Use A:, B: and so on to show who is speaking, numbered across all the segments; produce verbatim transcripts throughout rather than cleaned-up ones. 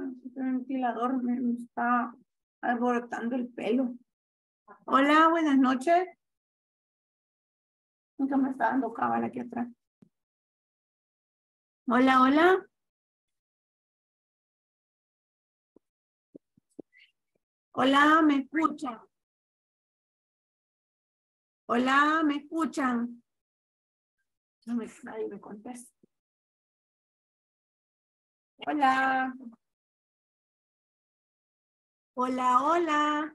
A: El ventilador me, me está alborotando el pelo. Hola, buenas noches. Nunca me está dando cábala aquí atrás. Hola, hola. Hola, ¿me escuchan? Hola, ¿me escuchan? No me, nadie me contesta. Hola. Hola, hola.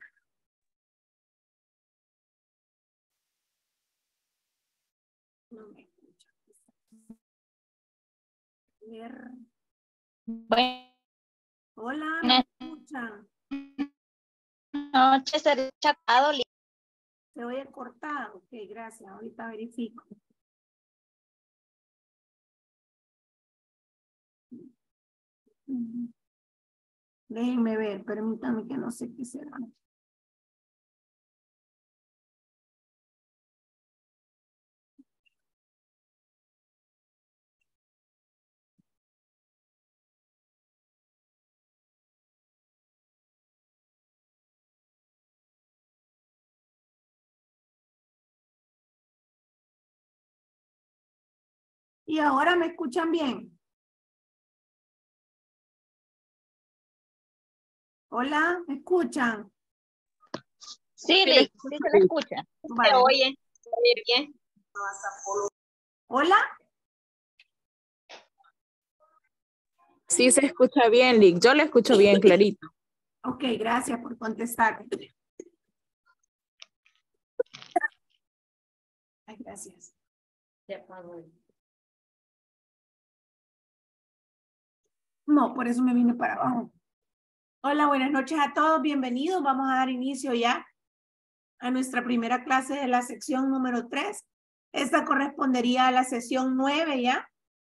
A: No me escuchan.
B: Buenas
A: Hola, ¿me escuchan?
B: noches, he chatado.
A: Se oye cortado. Ok, gracias. Ahorita verifico. Uh-huh. Déjenme ver, permítame que no sé qué será. ¿Y ahora me escuchan bien? Hola, ¿me escuchan?
B: Sí, Lick, sí se le escucha.
A: Vale.
B: Se oye, se oye bien.
A: ¿Hola?
C: Sí se escucha bien, Lick. Yo le escucho bien clarito.
A: Ok, gracias por contestar. Ay, gracias. No, por eso me vine para abajo. Hola, buenas noches a todos. Bienvenidos. Vamos a dar inicio ya a nuestra primera clase de la sección número tres. Esta correspondería a la sesión nueve ya.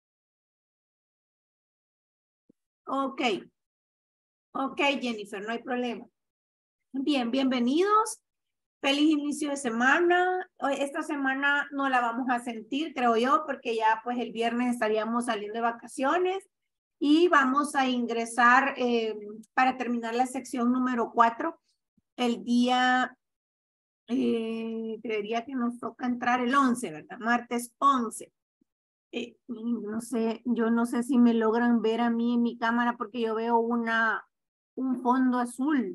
A: Ok. Ok, Jennifer, no hay problema. Bien, bienvenidos. Feliz inicio de semana. Hoy, esta semana no la vamos a sentir, creo yo, porque ya pues el viernes estaríamos saliendo de vacaciones y vamos a ingresar eh, para terminar la sección número cuatro el día, eh, creería que nos toca entrar el once, ¿verdad? Martes once. Eh, no sé, yo no sé si me logran ver a mí en mi cámara porque yo veo una, un fondo azul.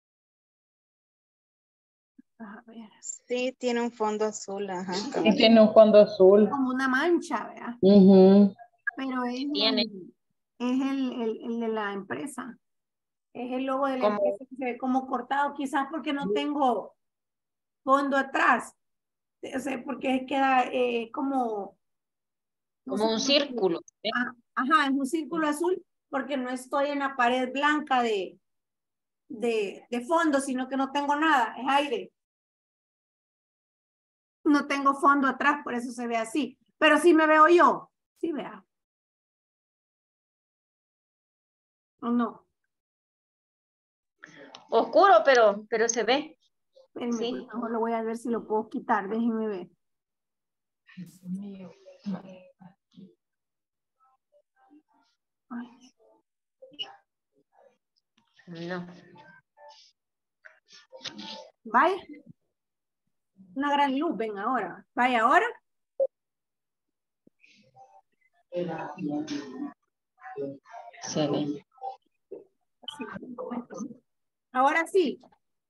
A: A ver.
D: Sí, tiene un fondo azul, ajá.
C: Sí, tiene un fondo azul.
A: Como una mancha, ¿verdad?
C: Uh-huh.
A: Pero es,
B: Tiene.
A: el, es el, el, el de la empresa. Es el logo de la
B: Como-
A: empresa que se ve como cortado, quizás porque no tengo fondo atrás. O sea, porque queda eh, como... no sé
B: Como un
A: cómo decirlo.
B: círculo. ¿eh?
A: Ah, ajá, es un círculo azul porque no estoy en la pared blanca de, de, de fondo, sino que no tengo nada, es aire. No tengo fondo atrás, por eso se ve así. Pero sí me veo yo. Sí, vea. ¿O no?
B: Oscuro, pero, pero se ve.
A: Espérenme,
B: Sí.
A: por favor, lo voy a ver si lo puedo quitar. Déjenme ver. Ay.
B: No.
A: Vaya. Una gran luz, ven ahora. Vaya ahora.
B: Se ve.
A: Ahora sí.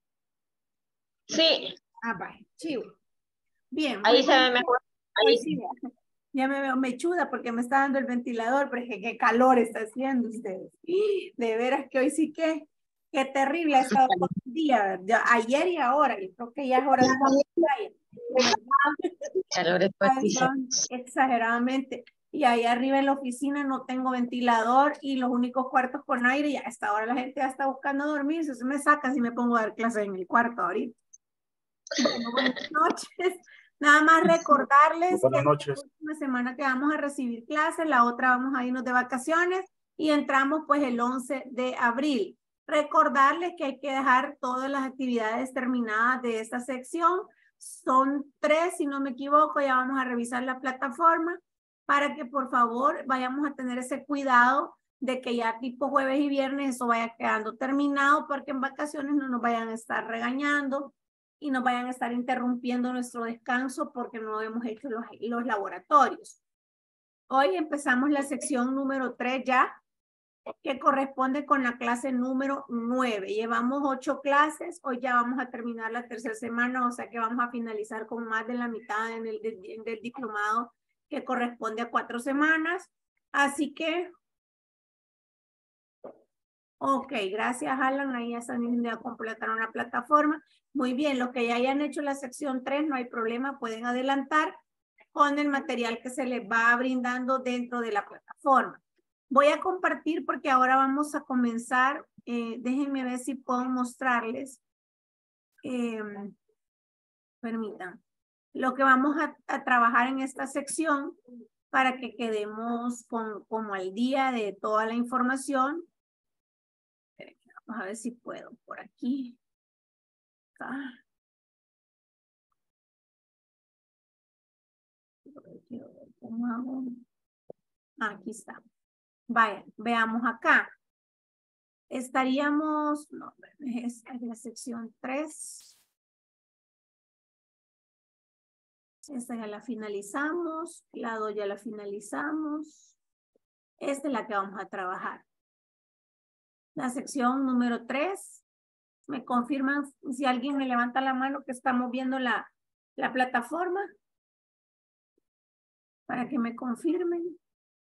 B: Sí,
A: Ah, vaya. Chivo. Bien.
B: ahí
A: Muy
B: se ve
A: bien.
B: mejor.
A: Hoy
B: Ahí.
A: sí. Ya me veo mechuda porque me está dando el ventilador, pero es que qué calor está haciendo ustedes. De veras que hoy sí que, qué terrible ha estado todo el día. Ya, ayer y ahora. Yo creo que ya es hora de playa.
B: Calores
A: Son exageradamente. Y ahí arriba en la oficina no tengo ventilador y los únicos cuartos con aire. Y a esta hora la gente ya está buscando dormirse. Se me saca si me pongo a dar clases en el cuarto ahorita. Bueno, buenas noches. Nada más recordarles
E: Buenas
A: que
E: noches.
A: esta última semana que vamos a recibir clases, la otra vamos a irnos de vacaciones y entramos pues el once de abril. Recordarles que hay que dejar todas las actividades terminadas de esta sección. Son tres, si no me equivoco, ya vamos a revisar la plataforma para que por favor vayamos a tener ese cuidado de que ya tipo jueves y viernes eso vaya quedando terminado, porque en vacaciones no nos vayan a estar regañando y nos vayan a estar interrumpiendo nuestro descanso porque no hemos hecho los, los laboratorios. Hoy empezamos la sección número tres ya, que corresponde con la clase número nueve. Llevamos ocho clases, hoy ya vamos a terminar la tercera semana, o sea que vamos a finalizar con más de la mitad en el del, del diplomado que corresponde a cuatro semanas. Así que, ok, gracias Alan, ahí ya están a completar una plataforma. Muy bien, los que ya hayan hecho la sección tres, no hay problema, pueden adelantar con el material que se les va brindando dentro de la plataforma. Voy a compartir porque ahora vamos a comenzar. Eh, déjenme ver si puedo mostrarles. Eh, permitan. Lo que vamos a, a trabajar en esta sección para que quedemos con, como al día de toda la información. Vamos a ver si puedo por aquí. Acá. Quiero ver cómo hago. Aquí está. Vaya, veamos acá. Estaríamos, no, esta es la sección tres. Esta ya la finalizamos, la dos ya la finalizamos. Esta es la que vamos a trabajar. La sección número tres. ¿Me confirman si alguien me levanta la mano que estamos viendo la, la plataforma? Para que me confirmen.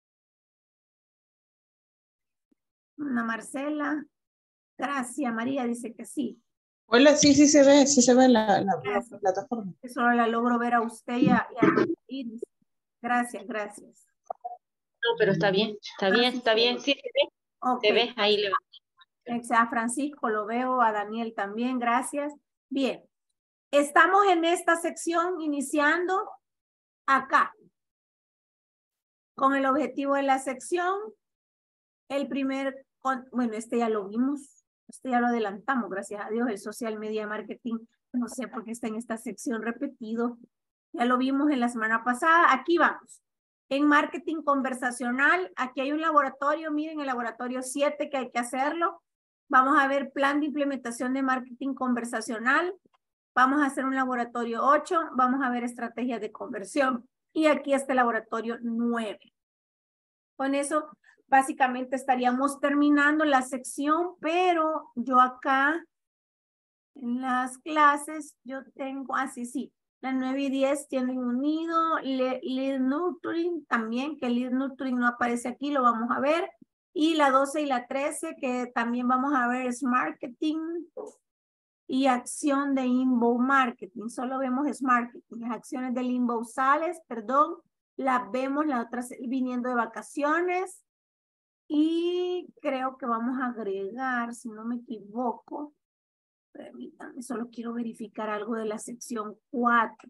A: Ana Marcela. Gracias, María dice que sí.
E: Hola, sí, sí se ve, sí se ve la, la, la
A: Gracias.
E: plataforma.
A: Solo la logro ver a usted y a, y a Iris. Gracias, gracias.
B: No, pero está bien, está
A: Ah,
B: bien,
A: sí,
B: está
A: sí.
B: bien, sí, se ve,
A: Ok.
B: se ve, ahí le va.
A: A Francisco lo veo, a Daniel también, gracias. Bien, estamos en esta sección iniciando acá. Con el objetivo de la sección, el primer, bueno, este ya lo vimos, este ya lo adelantamos, gracias a Dios, el social media marketing, no sé por qué está en esta sección repetido, ya lo vimos en la semana pasada, aquí vamos. En marketing conversacional, aquí hay un laboratorio, miren el laboratorio siete que hay que hacerlo. Vamos a ver plan de implementación de marketing conversacional. Vamos a hacer un laboratorio ocho, vamos a ver estrategias de conversión. Y aquí está el laboratorio nueve. Con eso, básicamente estaríamos terminando la sección, pero yo acá en las clases, yo tengo, así sí, las nueve y diez tienen unido, lead nurturing también, que lead nurturing no aparece aquí, lo vamos a ver. Y la doce y la trece, que también vamos a ver, es marketing y acción de inbound marketing. Solo vemos es marketing, las acciones del inbound sales, perdón, las vemos, las otras viniendo de vacaciones. Y creo que vamos a agregar, si no me equivoco, permítanme, solo quiero verificar algo de la sección cuatro.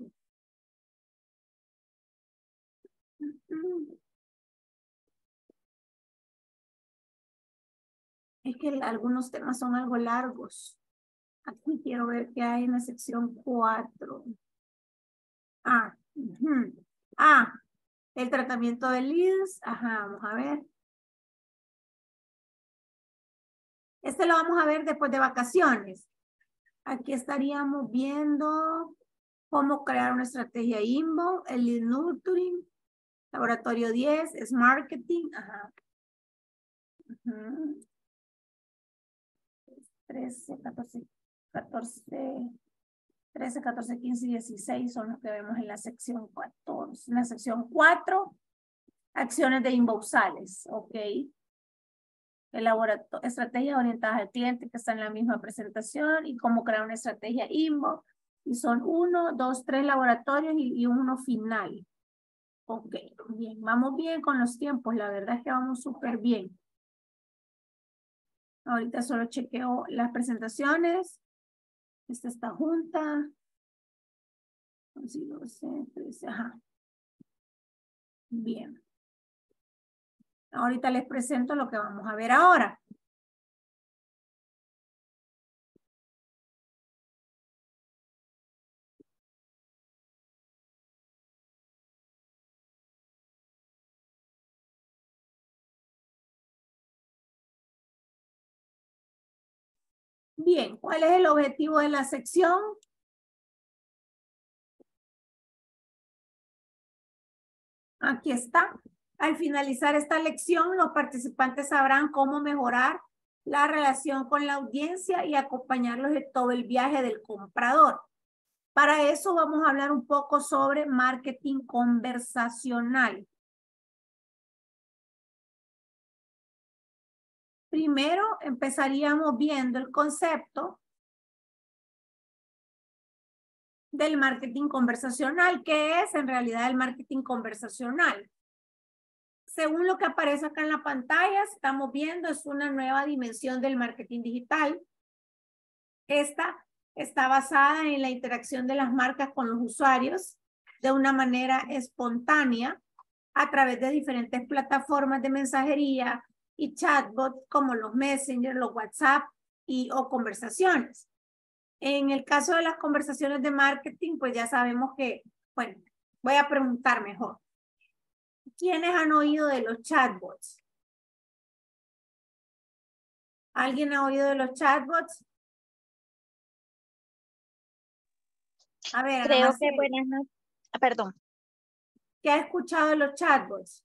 A: Es que algunos temas son algo largos. Aquí quiero ver qué hay en la sección cuatro. Ah, uh-huh. Ah, el tratamiento de leads. Ajá, vamos a ver. Este lo vamos a ver después de vacaciones. Aquí estaríamos viendo cómo crear una estrategia inbound, el lead nurturing, laboratorio diez, es marketing. Ajá. Uh-huh. trece, catorce, catorce, trece, catorce, quince y dieciséis son los que vemos en la sección catorce. En la sección cuatro, acciones de inbound sales, ok. Estrategias orientadas al cliente que está en la misma presentación y cómo crear una estrategia inbound. Y son uno, dos, tres laboratorios y, y uno final. Ok, bien, vamos bien con los tiempos, la verdad es que vamos súper bien. Ahorita solo chequeo las presentaciones. Esta está junta. Ajá. Bien. Ahorita les presento lo que vamos a ver ahora. Bien, ¿cuál es el objetivo de la sección? Aquí está. Al finalizar esta lección, los participantes sabrán cómo mejorar la relación con la audiencia y acompañarlos en todo el viaje del comprador. Para eso vamos a hablar un poco sobre marketing conversacional. Primero empezaríamos viendo el concepto del marketing conversacional. ¿Qué es en realidad el marketing conversacional? Según lo que aparece acá en la pantalla, estamos viendo, es una nueva dimensión del marketing digital. Esta está basada en la interacción de las marcas con los usuarios de una manera espontánea a través de diferentes plataformas de mensajería y chatbots como los Messenger, los WhatsApp y o conversaciones. En el caso de las conversaciones de marketing, pues ya sabemos que, bueno, voy a preguntar mejor. ¿Quiénes han oído de los chatbots? ¿Alguien ha oído de los chatbots? A ver, Ana
F: Creo que
A: Marcela,
F: buenas noches. Ah, perdón.
A: ¿qué ha escuchado de los chatbots?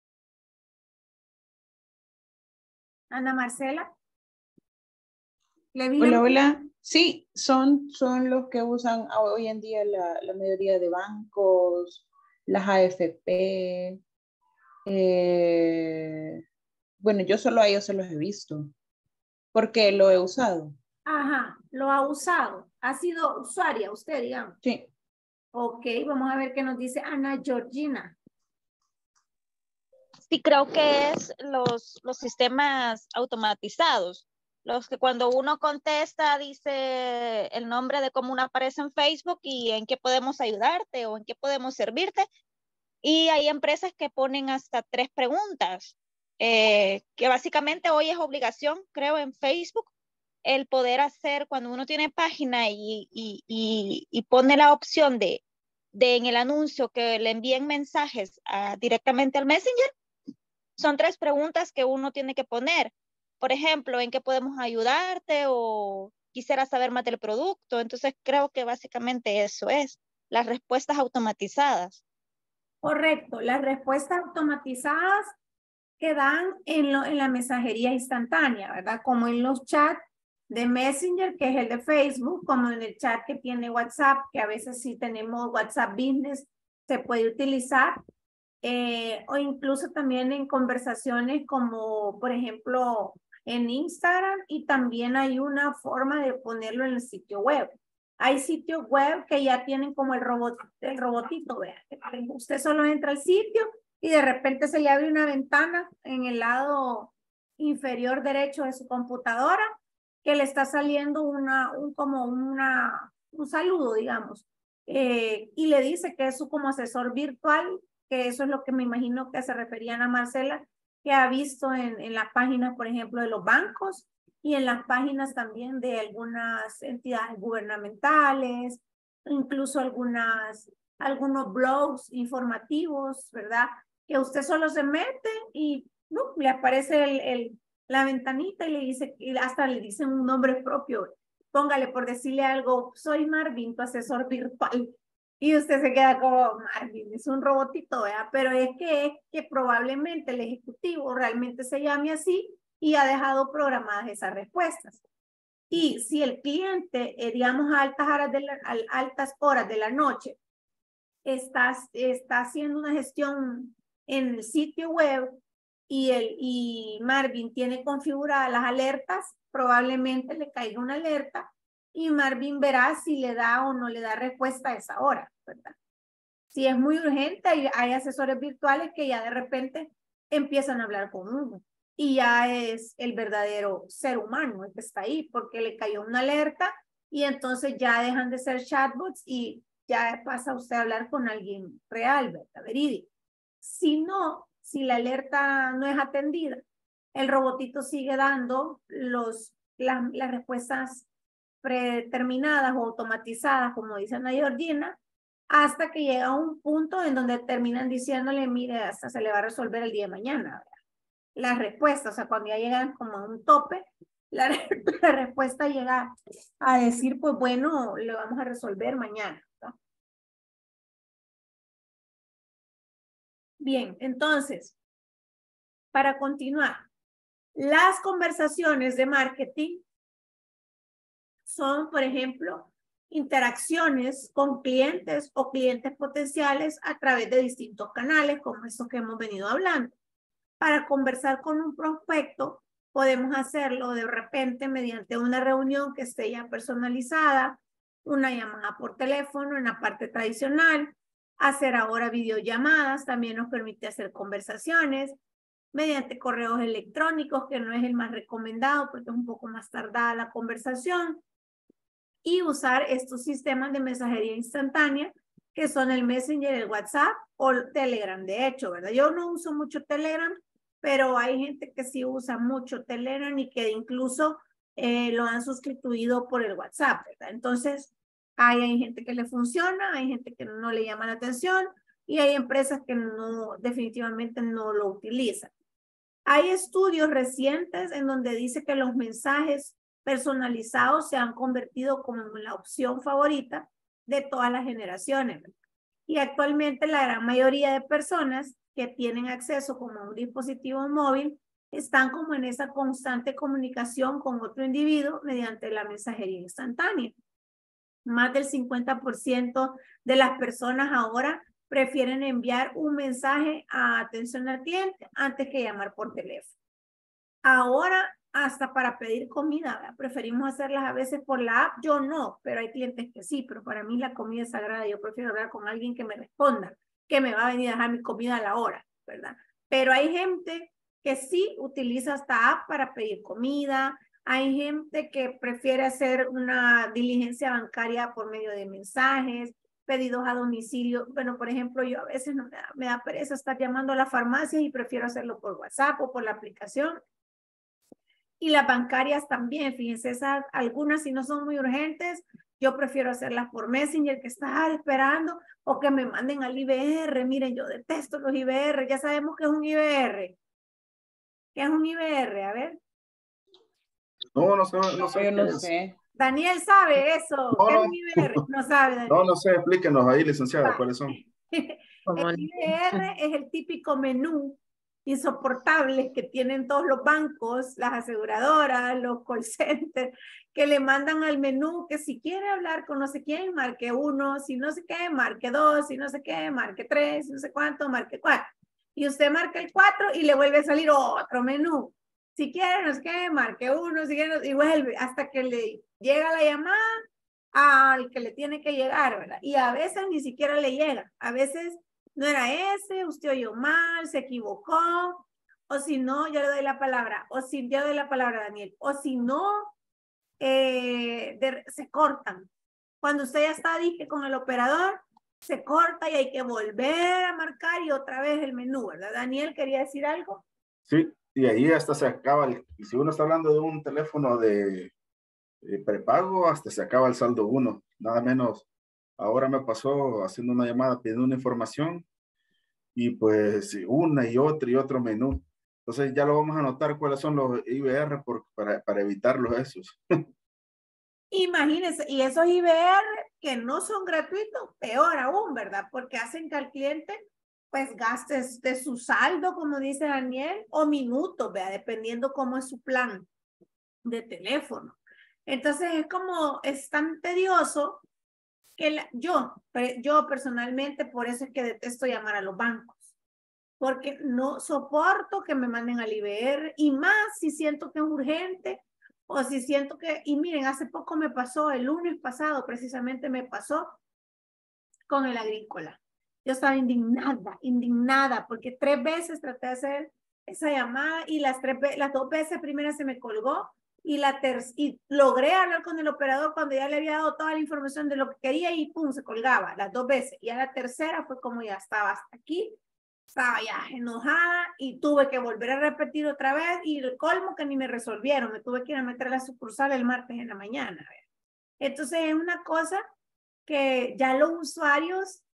A: Ana Marcela. ¿Le vi
E: Hola,
A: la-
E: hola. Sí, son, son los que usan hoy en día la, la mayoría de bancos, las A F P. eh, bueno, yo solo a ellos se los he visto, porque lo he usado.
A: Ajá, lo ha usado. Ha sido usuaria usted, digamos.
E: Sí.
A: Ok, vamos a ver qué nos dice Ana Georgina.
F: Sí, creo que es los, los sistemas automatizados. Los que cuando uno contesta dice el nombre de cómo uno aparece en Facebook y en qué podemos ayudarte o en qué podemos servirte. Y hay empresas que ponen hasta tres preguntas, eh, que básicamente hoy es obligación, creo, en Facebook, el poder hacer cuando uno tiene página y, y, y, y pone la opción de, de en el anuncio que le envíen mensajes a, directamente al Messenger. Son tres preguntas que uno tiene que poner. Por ejemplo, ¿en qué podemos ayudarte? O quisiera saber más del producto. Entonces creo que básicamente eso es, las respuestas automatizadas.
A: Correcto, las respuestas automatizadas que dan en, lo, en la mensajería instantánea, ¿verdad? Como en los chats de Messenger, que es el de Facebook, como en el chat que tiene WhatsApp, que a veces sí tenemos WhatsApp Business, se puede utilizar. Eh, o incluso también en conversaciones como, por ejemplo, en Instagram, y también hay una forma de ponerlo en el sitio web. Hay sitios web que ya tienen como el, robot, el robotito, vean. Usted solo entra al sitio y de repente se le abre una ventana en el lado inferior derecho de su computadora que le está saliendo una, un, como una, un saludo, digamos, eh, y le dice que es su como asesor virtual, que eso es lo que me imagino que se referían a Marcela, que ha visto en, en las páginas, por ejemplo, de los bancos y en las páginas también de algunas entidades gubernamentales, incluso algunas, algunos blogs informativos, ¿verdad? Que usted solo se mete y no, le aparece el, el, la ventanita y le dice, y hasta le dicen un nombre propio. Póngale por decirle algo, soy Marvin, tu asesor virtual. Y usted se queda como, Marvin, es un robotito, ¿verdad? Pero es que, es que probablemente el ejecutivo realmente se llame así y ha dejado programadas esas respuestas. Y si el cliente, eh, digamos, a altas horas de la, a altas horas de la noche, está, está haciendo una gestión en el sitio web y, el, y Marvin tiene configuradas las alertas, probablemente le caiga una alerta y Marvin verá si le da o no le da respuesta a esa hora, ¿verdad? Si es muy urgente, hay, hay asesores virtuales que ya de repente empiezan a hablar con uno y ya es el verdadero ser humano el que está ahí porque le cayó una alerta y entonces ya dejan de ser chatbots y ya pasa usted a hablar con alguien real, ¿verdad? Verídico. Si no, si la alerta no es atendida, el robotito sigue dando los, la, las respuestas predeterminadas o automatizadas, como dice Ana Georgina, hasta que llega a un punto en donde terminan diciéndole, mire, hasta se le va a resolver el día de mañana, ¿verdad? Las respuestas, o sea, cuando ya llegan como a un tope, la, la respuesta llega a decir, pues bueno, lo vamos a resolver mañana, ¿no? Bien, entonces, para continuar, las conversaciones de marketing son, por ejemplo, interacciones con clientes o clientes potenciales a través de distintos canales, como estos que hemos venido hablando. Para conversar con un prospecto, podemos hacerlo de repente mediante una reunión que esté ya personalizada, una llamada por teléfono en la parte tradicional, hacer ahora videollamadas, también nos permite hacer conversaciones, mediante correos electrónicos, que no es el más recomendado porque es un poco más tardada la conversación, y usar estos sistemas de mensajería instantánea, que son el Messenger, el WhatsApp o el Telegram, de hecho, ¿verdad? Yo no uso mucho Telegram, pero hay gente que sí usa mucho Telegram y que incluso eh, lo han sustituido por el WhatsApp, ¿verdad? Entonces, hay, hay gente que le funciona, hay gente que no le llama la atención y hay empresas que no, definitivamente no lo utilizan. Hay estudios recientes en donde dice que los mensajes personalizados se han convertido como la opción favorita de todas las generaciones. Y actualmente la gran mayoría de personas que tienen acceso como a un dispositivo móvil están como en esa constante comunicación con otro individuo mediante la mensajería instantánea. Más del cincuenta por ciento de las personas ahora prefieren enviar un mensaje a atención al cliente antes que llamar por teléfono. Ahora, hasta para pedir comida, ¿verdad? Preferimos hacerlas a veces por la app. Yo no, pero hay clientes que sí, pero para mí la comida es sagrada. Yo prefiero hablar con alguien que me responda, que me va a venir a dejar mi comida a la hora, ¿verdad? Pero hay gente que sí utiliza esta app para pedir comida. Hay gente que prefiere hacer una diligencia bancaria por medio de mensajes, pedidos a domicilio. Bueno, por ejemplo, yo a veces no me da, me da pereza estar llamando a la farmacia y prefiero hacerlo por WhatsApp o por la aplicación. Y las bancarias también, fíjense, esas, algunas si no son muy urgentes, yo prefiero hacerlas por Messenger, que estar esperando, o que me manden al I B R. Miren, yo detesto los I B R, ya sabemos que es un I B R. ¿Qué es un I B R? A ver.
G: No, no sé, no sé.
E: Yo no
G: es.
E: sé.
A: Daniel sabe eso.
G: No,
A: ¿Qué
G: no.
A: es un I B R? No sabe, Daniel.
G: No, no sé, explíquenos ahí, licenciada,
A: Va.
G: cuáles son.
A: El
B: Como
A: I B R es el típico menú insoportable que tienen todos los bancos, las aseguradoras, los call centers, que le mandan al menú que si quiere hablar con no sé quién, marque uno, si no sé qué, marque dos, si no sé qué, marque tres, no sé cuánto, marque cuatro. Y usted marca el cuatro y le vuelve a salir otro menú. Si quiere, no sé qué, marque uno, si quiere, y vuelve hasta que le llega la llamada al que le tiene que llegar, ¿verdad? Y a veces ni siquiera le llega. A veces no era ese, usted oyó mal, se equivocó, o si no, yo le doy la palabra, o si yo doy la palabra a Daniel, o si no, eh, de, se cortan. Cuando usted ya está, dije, con el operador, se corta y hay que volver a marcar y otra vez el menú, ¿verdad? Daniel, ¿quería decir algo?
G: Sí, y ahí hasta se acaba, el, y si uno está hablando de un teléfono de, de prepago, hasta se acaba el saldo uno, nada menos. Ahora me pasó haciendo una llamada pidiendo una información y pues una y otra y otro menú. Entonces ya lo vamos a anotar cuáles son los I B R por, para, para evitarlos esos.
A: Imagínense, y esos I B R que no son gratuitos, peor aún, ¿verdad? Porque hacen que al cliente pues gastes de su saldo, como dice Daniel, o minutos, ¿verdad? Dependiendo cómo es su plan de teléfono. Entonces es como, es tan tedioso que la, yo, yo personalmente, por eso es que detesto llamar a los bancos, porque no soporto que me manden al I B R, y más si siento que es urgente, o si siento que, y miren, hace poco me pasó, el lunes pasado precisamente me pasó con el agrícola. Yo estaba indignada, indignada, porque tres veces traté de hacer esa llamada y las, tres, las dos veces primera se me colgó, y, la ter y logré hablar con el operador cuando ya le había dado toda la información de lo que quería y pum, se colgaba las dos veces. Y a la tercera fue como ya estaba hasta aquí, estaba ya enojada y tuve que volver a repetir otra vez, y el colmo que ni me resolvieron, me tuve que ir a meter a la sucursal el martes en la mañana. Entonces es una cosa que ya los usuarios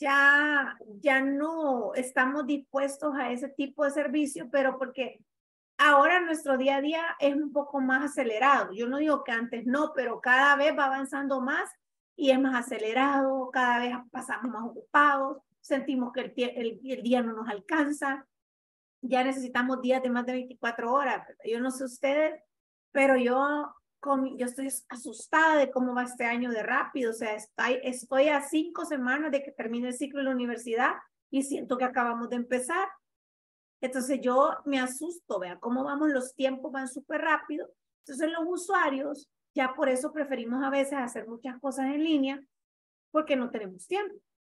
A: ya, ya no estamos dispuestos a ese tipo de servicio, pero porque ahora nuestro día a día es un poco más acelerado. Yo no digo que antes no, pero cada vez va avanzando más y es más acelerado, cada vez pasamos más ocupados, sentimos que el, el, el día no nos alcanza, ya necesitamos días de más de veinticuatro horas. Yo no sé ustedes, pero yo, con, yo estoy asustada de cómo va este año de rápido. O sea, estoy, estoy a cinco semanas de que termine el ciclo de la universidad y siento que acabamos de empezar. Entonces yo me asusto, vea cómo vamos, los tiempos van súper rápido. Entonces los usuarios, ya por eso preferimos a veces hacer muchas cosas en línea, porque no tenemos tiempo.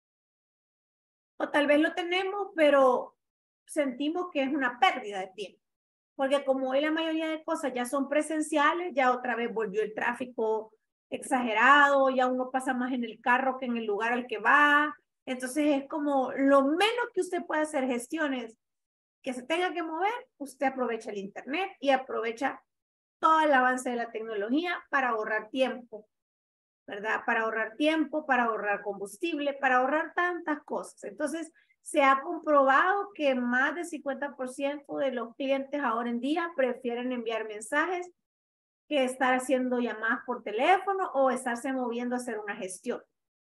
A: O tal vez lo tenemos, pero sentimos que es una pérdida de tiempo. Porque como hoy la mayoría de cosas ya son presenciales, ya otra vez volvió el tráfico exagerado, ya uno pasa más en el carro que en el lugar al que va. Entonces es como lo menos que usted puede hacer gestiones que se tenga que mover, usted aprovecha el internet y aprovecha todo el avance de la tecnología para ahorrar tiempo, ¿verdad? Para ahorrar tiempo, para ahorrar combustible, para ahorrar tantas cosas. Entonces, se ha comprobado que más del cincuenta por ciento de los clientes ahora en día prefieren enviar mensajes que estar haciendo llamadas por teléfono o estarse moviendo a hacer una gestión.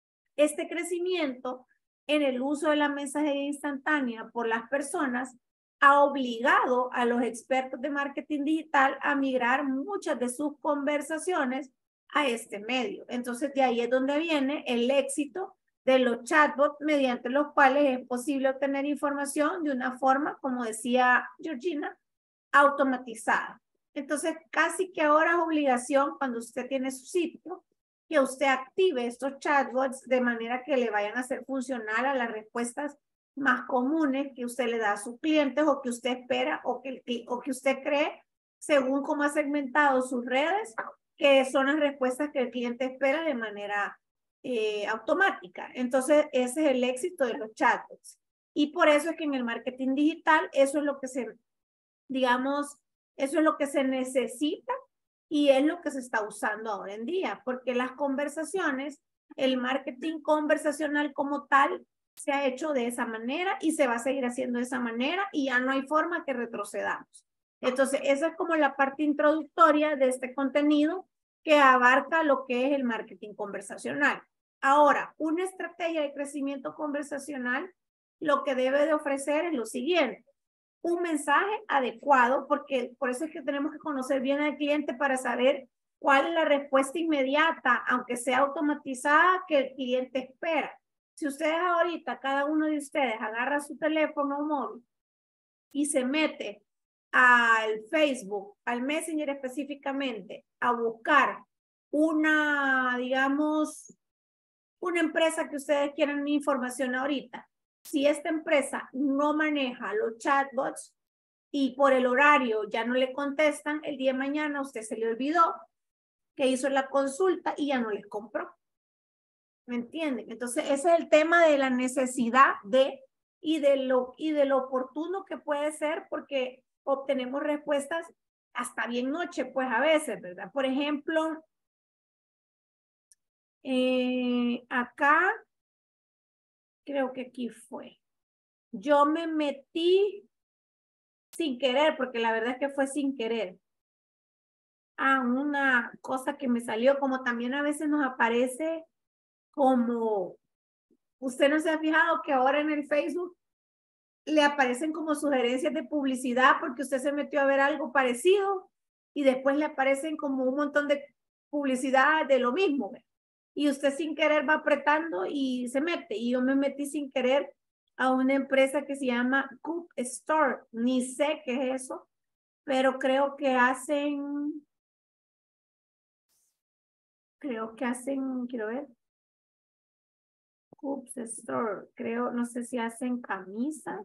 A: Este crecimiento en el uso de la mensajería instantánea por las personas ha obligado a los expertos de marketing digital a migrar muchas de sus conversaciones a este medio. Entonces, de ahí es donde viene el éxito de los chatbots mediante los cuales es posible obtener información de una forma, como decía Georgina, automatizada. Entonces, casi que ahora es obligación cuando usted tiene su sitio que usted active estos chatbots de manera que le vayan a hacer funcionar a las respuestas más comunes que usted le da a sus clientes o que usted espera o que, o que usted cree según cómo ha segmentado sus redes, que son las respuestas que el cliente espera de manera eh, automática. Entonces, ese es el éxito de los chatbots. Y por eso es que en el marketing digital, eso es lo que se, digamos, eso es lo que se necesita y es lo que se está usando ahora en día, porque las conversaciones, el marketing conversacional como tal, se ha hecho de esa manera y se va a seguir haciendo de esa manera y ya no hay forma que retrocedamos. Entonces, esa es como la parte introductoria de este contenido que abarca lo que es el marketing conversacional. Ahora, una estrategia de crecimiento conversacional lo que debe de ofrecer es lo siguiente: un mensaje adecuado, porque por eso es que tenemos que conocer bien al cliente para saber cuál es la respuesta inmediata, aunque sea automatizada, que el cliente espera. Si ustedes ahorita, cada uno de ustedes agarra su teléfono móvil y se mete al Facebook, al Messenger específicamente, a buscar una, digamos, una empresa que ustedes quieran información ahorita, si esta empresa no maneja los chatbots y por el horario ya no le contestan, el día de mañana usted se le olvidó que hizo la consulta y ya no les compró. ¿Me entienden? Entonces, ese es el tema de la necesidad de y de lo, y de lo oportuno que puede ser, porque obtenemos respuestas hasta bien noche, pues a veces, ¿verdad? Por ejemplo, eh, acá, creo que aquí fue. Yo me metí sin querer, porque la verdad es que fue sin querer, a una cosa que me salió, como también a veces nos aparece como, usted no se ha fijado que ahora en el Facebook le aparecen como sugerencias de publicidad porque usted se metió a ver algo parecido y después le aparecen como un montón de publicidad de lo mismo, ¿ve? Y usted sin querer va apretando y se mete. Y yo me metí sin querer a una empresa que se llama Coop Store. Ni sé qué es eso, pero creo que hacen, creo que hacen, quiero ver, Coop Store, creo, no sé si hacen camisas.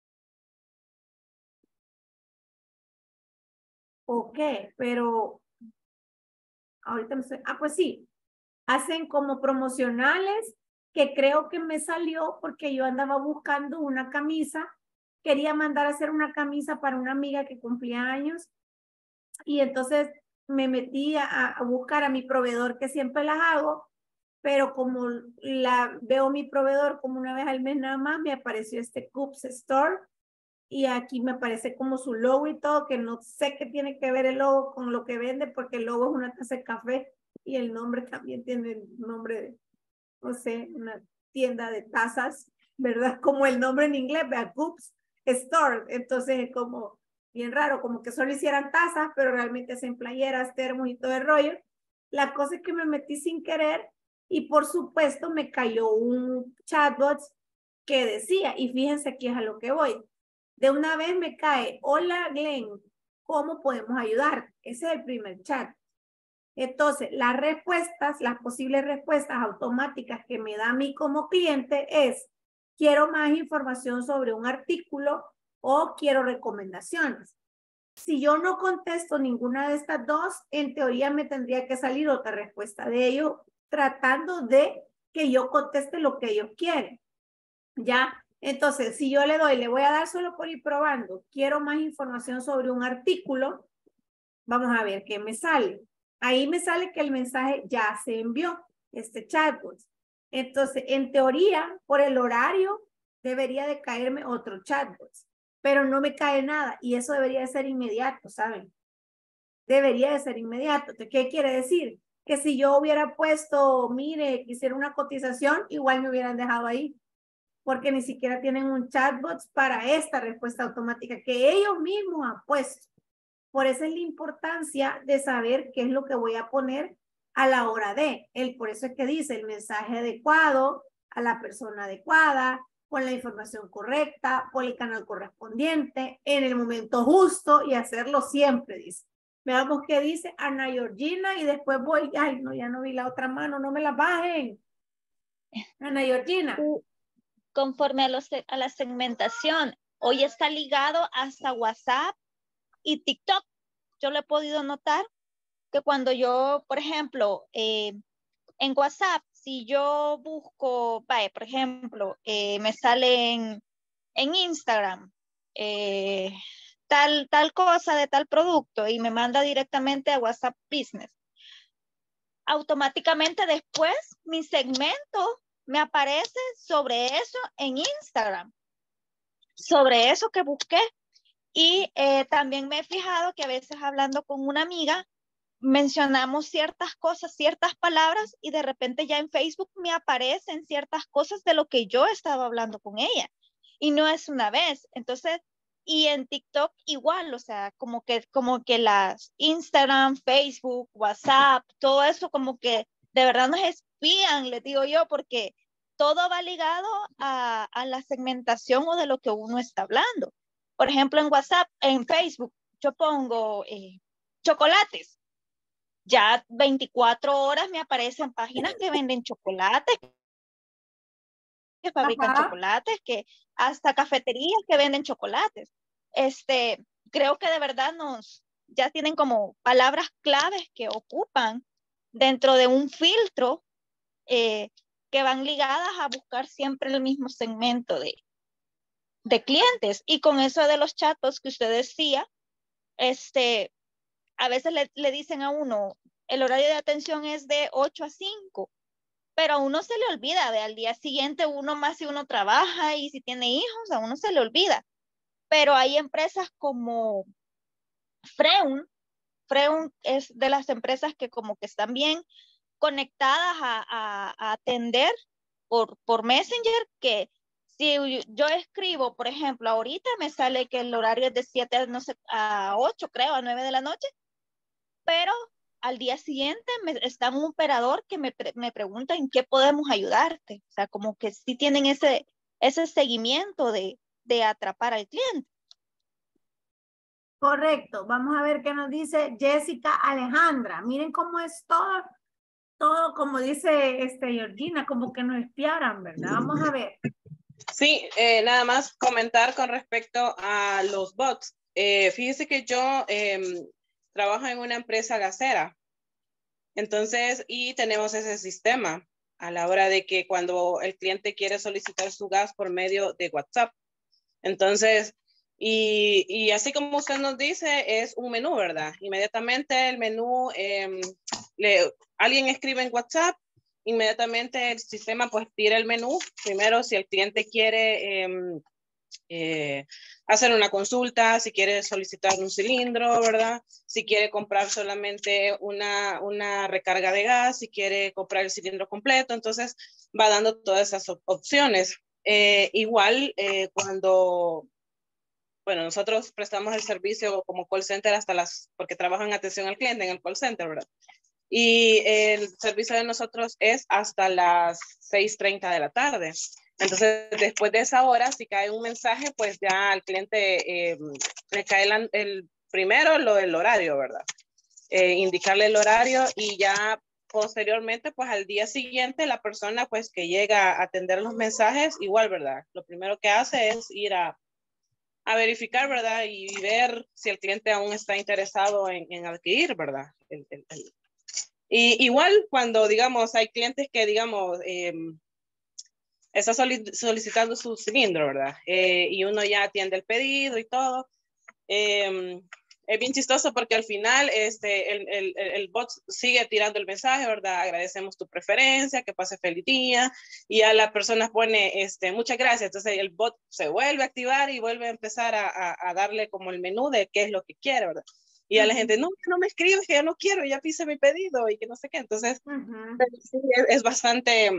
A: ¿O qué? Pero ahorita no sé. Ah, pues sí. Hacen como promocionales que creo que me salió porque yo andaba buscando una camisa. Quería mandar a hacer una camisa para una amiga que cumplía años. Y entonces me metí a, a buscar a mi proveedor, que siempre las hago, pero como la veo mi proveedor como una vez al mes nada más, me apareció este Coops Store. y aquí me aparece como su logo y todo, que no sé qué tiene que ver el logo con lo que vende, porque el logo es una taza de café y el nombre también tiene el nombre de, no sé, una tienda de tazas, ¿verdad? Como el nombre en inglés, vea, Coops Store. Entonces es como bien raro, como que solo hicieran tazas, pero realmente hacen playeras, termos y todo el rollo. La cosa es que me metí sin querer y por supuesto me cayó un chatbot que decía, y fíjense aquí es a lo que voy. De una vez me cae, hola Glenn, ¿cómo podemos ayudar? Ese es el primer chat. Entonces, las respuestas, las posibles respuestas automáticas que me da a mí como cliente es, quiero más información sobre un artículo o quiero recomendaciones. Si yo no contesto ninguna de estas dos, en teoría me tendría que salir otra respuesta de ellos tratando de que yo conteste lo que ellos quieren. ¿Ya? Entonces, si yo le doy, le voy a dar solo por ir probando, quiero más información sobre un artículo, vamos a ver qué me sale. Ahí me sale que el mensaje ya se envió, este chatbot. Entonces, en teoría, por el horario, debería de caerme otro chatbot, pero no me cae nada y eso debería de ser inmediato, ¿saben? Debería de ser inmediato. ¿Qué quiere decir? Que si yo hubiera puesto, mire, quisiera una cotización, igual me hubieran dejado ahí, porque ni siquiera tienen un chatbot para esta respuesta automática que ellos mismos han puesto. Por eso es la importancia de saber qué es lo que voy a poner a la hora de. El, por eso es que dice el mensaje adecuado a la persona adecuada, con la información correcta, por el canal correspondiente, en el momento justo y hacerlo siempre, dice. Veamos qué dice Ana Georgina y después voy, ay, no, ya no vi la otra mano, no me la bajen. Ana Georgina.
F: Conforme a, los, a la segmentación, hoy está ligado hasta WhatsApp y TikTok. Yo le he podido notar que cuando yo, por ejemplo, eh, en WhatsApp, si yo busco, vaya, por ejemplo, eh, me sale en, en Instagram eh, tal, tal cosa de tal producto y me manda directamente a WhatsApp Business. Automáticamente después mi segmento me aparece sobre eso en Instagram, sobre eso que busqué. Y eh, también me he fijado que a veces hablando con una amiga, mencionamos ciertas cosas, ciertas palabras y de repente ya en Facebook me aparecen ciertas cosas de lo que yo estaba hablando con ella. Y no es una vez. Entonces, y en TikTok igual, o sea, como que, como que las Instagram, Facebook, WhatsApp, todo eso como que de verdad nos espían, les digo yo, porque todo va ligado a, a la segmentación o de lo que uno está hablando. Por ejemplo, en WhatsApp, en Facebook, yo pongo eh, chocolates. Ya veinticuatro horas me aparecen páginas que venden chocolates, que fabrican
A: Ajá.
F: chocolates, que hasta cafeterías que venden chocolates. Este, creo que de verdad nos, ya tienen como palabras claves que ocupan dentro de un filtro eh, que van ligadas a buscar siempre el mismo segmento de, de clientes. Y con eso de los chatos que usted decía, este, a veces le, le dicen a uno, el horario de atención es de ocho a cinco, pero a uno se le olvida, de al día siguiente uno más si uno trabaja y si tiene hijos, a uno se le olvida. Pero hay empresas como Freun, Freun es de las empresas que como que están bien conectadas a, a, a atender por, por Messenger, que si yo escribo, por ejemplo, ahorita me sale que el horario es de siete, no sé, a ocho, creo, a nueve de la noche, pero al día siguiente me, está un operador que me, me pregunta en qué podemos ayudarte. O sea, como que sí tienen ese, ese seguimiento de, de atrapar al cliente.
A: Correcto. Vamos a ver qué nos dice Jessica Alejandra. Miren cómo es todo, todo como dice este Georgina, como que nos espiaran, ¿verdad? Vamos a ver.
H: Sí, eh, nada más comentar con respecto a los bots. Eh, fíjese que yo eh, trabajo en una empresa gasera. Entonces, y tenemos ese sistema a la hora de que cuando el cliente quiere solicitar su gas por medio de WhatsApp. Entonces, y, y así como usted nos dice, es un menú, ¿verdad? Inmediatamente el menú, eh, le, alguien escribe en WhatsApp, inmediatamente el sistema pues tira el menú. Primero, si el cliente quiere eh, eh, hacer una consulta, si quiere solicitar un cilindro, ¿verdad? Si quiere comprar solamente una, una recarga de gas, si quiere comprar el cilindro completo, entonces va dando todas esas op opciones. Eh, igual eh, cuando, bueno, nosotros prestamos el servicio como call center hasta las, porque trabajan en atención al cliente en el call center, ¿verdad? Y el servicio de nosotros es hasta las seis treinta de la tarde. Entonces, después de esa hora, si cae un mensaje, pues ya al cliente eh, le cae el, el primero lo del horario, ¿verdad? Eh, indicarle el horario y ya posteriormente, pues al día siguiente, la persona pues que llega a atender los mensajes, igual, ¿verdad? Lo primero que hace es ir a, a verificar, ¿verdad? Y ver si el cliente aún está interesado en, en adquirir, ¿verdad? El, el, el. Y igual cuando, digamos, hay clientes que, digamos, eh, está solicitando su cilindro, ¿verdad? Eh, y uno ya atiende el pedido y todo. Eh, es bien chistoso porque al final este, el, el, el bot sigue tirando el mensaje, ¿verdad? Agradecemos tu preferencia, que pase feliz día. Y a la persona pone, este, muchas gracias. Entonces el bot se vuelve a activar y vuelve a empezar a, a, a darle como el menú de qué es lo que quiere, ¿verdad? Y a la gente, no, no me escribes, que yo no quiero, ya pise mi pedido y que no sé qué. Entonces, uh-huh. sí, es, es bastante,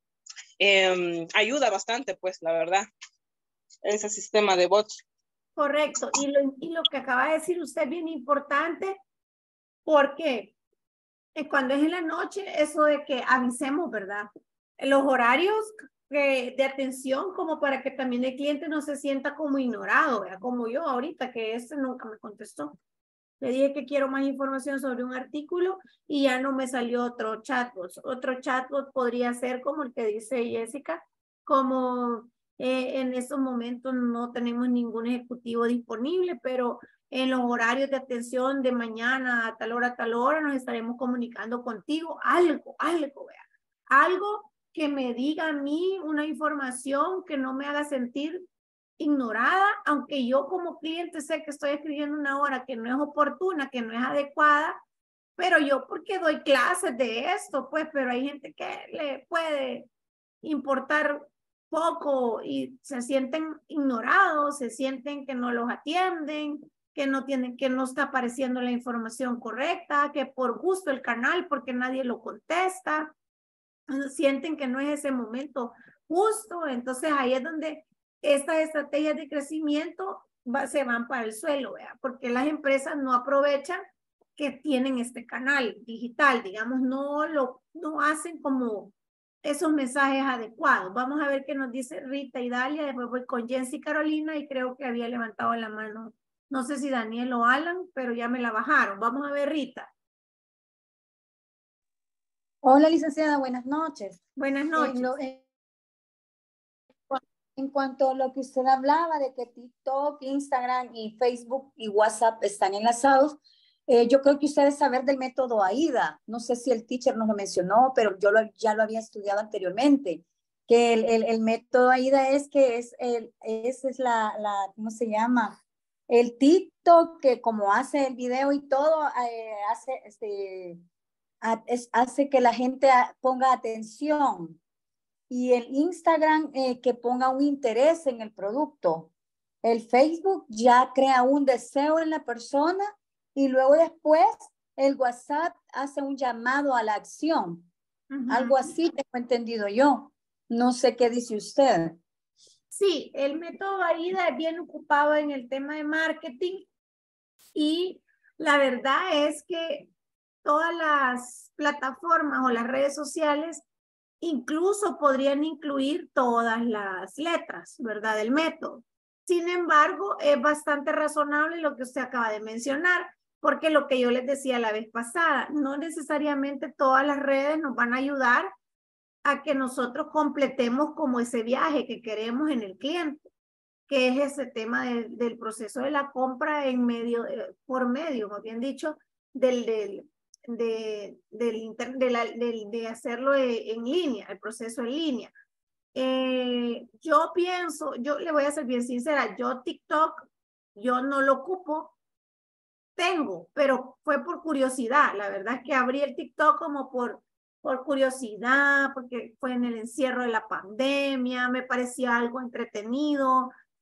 H: eh, ayuda bastante, pues, la verdad, ese sistema de bots.
A: Correcto. Y lo, y lo que acaba de decir usted es bien importante, porque cuando es en la noche, eso de que avisemos, ¿verdad? Los horarios de, de atención, como para que también el cliente no se sienta como ignorado, ¿verdad? Como yo ahorita, que este nunca me contestó. Le dije que quiero más información sobre un artículo y ya no me salió otro chatbot. Otro chatbot podría ser como el que dice Jessica, como eh, en estos momentos no tenemos ningún ejecutivo disponible, pero en los horarios de atención de mañana a tal hora, a tal hora, nos estaremos comunicando contigo. Algo, algo, vea. Algo que me diga a mí una información que no me haga sentir ignorada, aunque yo como cliente sé que estoy escribiendo una hora que no es oportuna, que no es adecuada, pero yo porque doy clases de esto, pues, pero hay gente que le puede importar poco y se sienten ignorados, se sienten que no los atienden, que no tienen, que no está apareciendo la información correcta, que por gusto el canal porque nadie lo contesta, sienten que no es ese momento justo. Entonces ahí es donde estas estrategias de crecimiento va, se van para el suelo, ¿verdad? Porque las empresas no aprovechan que tienen este canal digital, digamos, no lo no hacen como esos mensajes adecuados. Vamos a ver qué nos dice Rita y Dalia, después voy con Jens y Carolina y creo que había levantado la mano, no sé si Daniel o Alan, pero ya me la bajaron. Vamos a ver, Rita.
I: Hola, licenciada, buenas noches.
A: Buenas noches.
I: En, lo, en, en cuanto a lo que usted hablaba de que TikTok, Instagram y Facebook y WhatsApp están enlazados, eh, yo creo que usted debe saber del método AIDA. No sé si el teacher nos lo mencionó, pero yo lo, ya lo había estudiado anteriormente. Que el, el, el método AIDA es que es, el, es, es la, la, ¿cómo se llama? El TikTok, que como hace el video y todo, eh, hace este... hace que la gente ponga atención, y el Instagram eh, que ponga un interés en el producto. El Facebook ya crea un deseo en la persona y luego después el WhatsApp hace un llamado a la acción. Uh-huh. Algo así tengo entendido yo. No sé qué dice usted.
A: Sí, el método AIDA es bien ocupado en el tema de marketing y la verdad es que todas las plataformas o las redes sociales incluso podrían incluir todas las letras, ¿verdad? Del método. Sin embargo, es bastante razonable lo que usted acaba de mencionar, porque lo que yo les decía la vez pasada, no necesariamente todas las redes nos van a ayudar a que nosotros completemos como ese viaje que queremos en el cliente, que es ese tema de, del proceso de la compra en medio, eh, por medio, más bien dicho, del, del De, del inter, de, la, de, de hacerlo en línea, el proceso en línea. Eh, yo pienso, yo le voy a ser bien sincera, yo TikTok, yo no lo ocupo, tengo, pero fue por curiosidad. La verdad es que abrí el TikTok como por, por curiosidad, porque fue en el encierro de la pandemia, me parecía algo entretenido,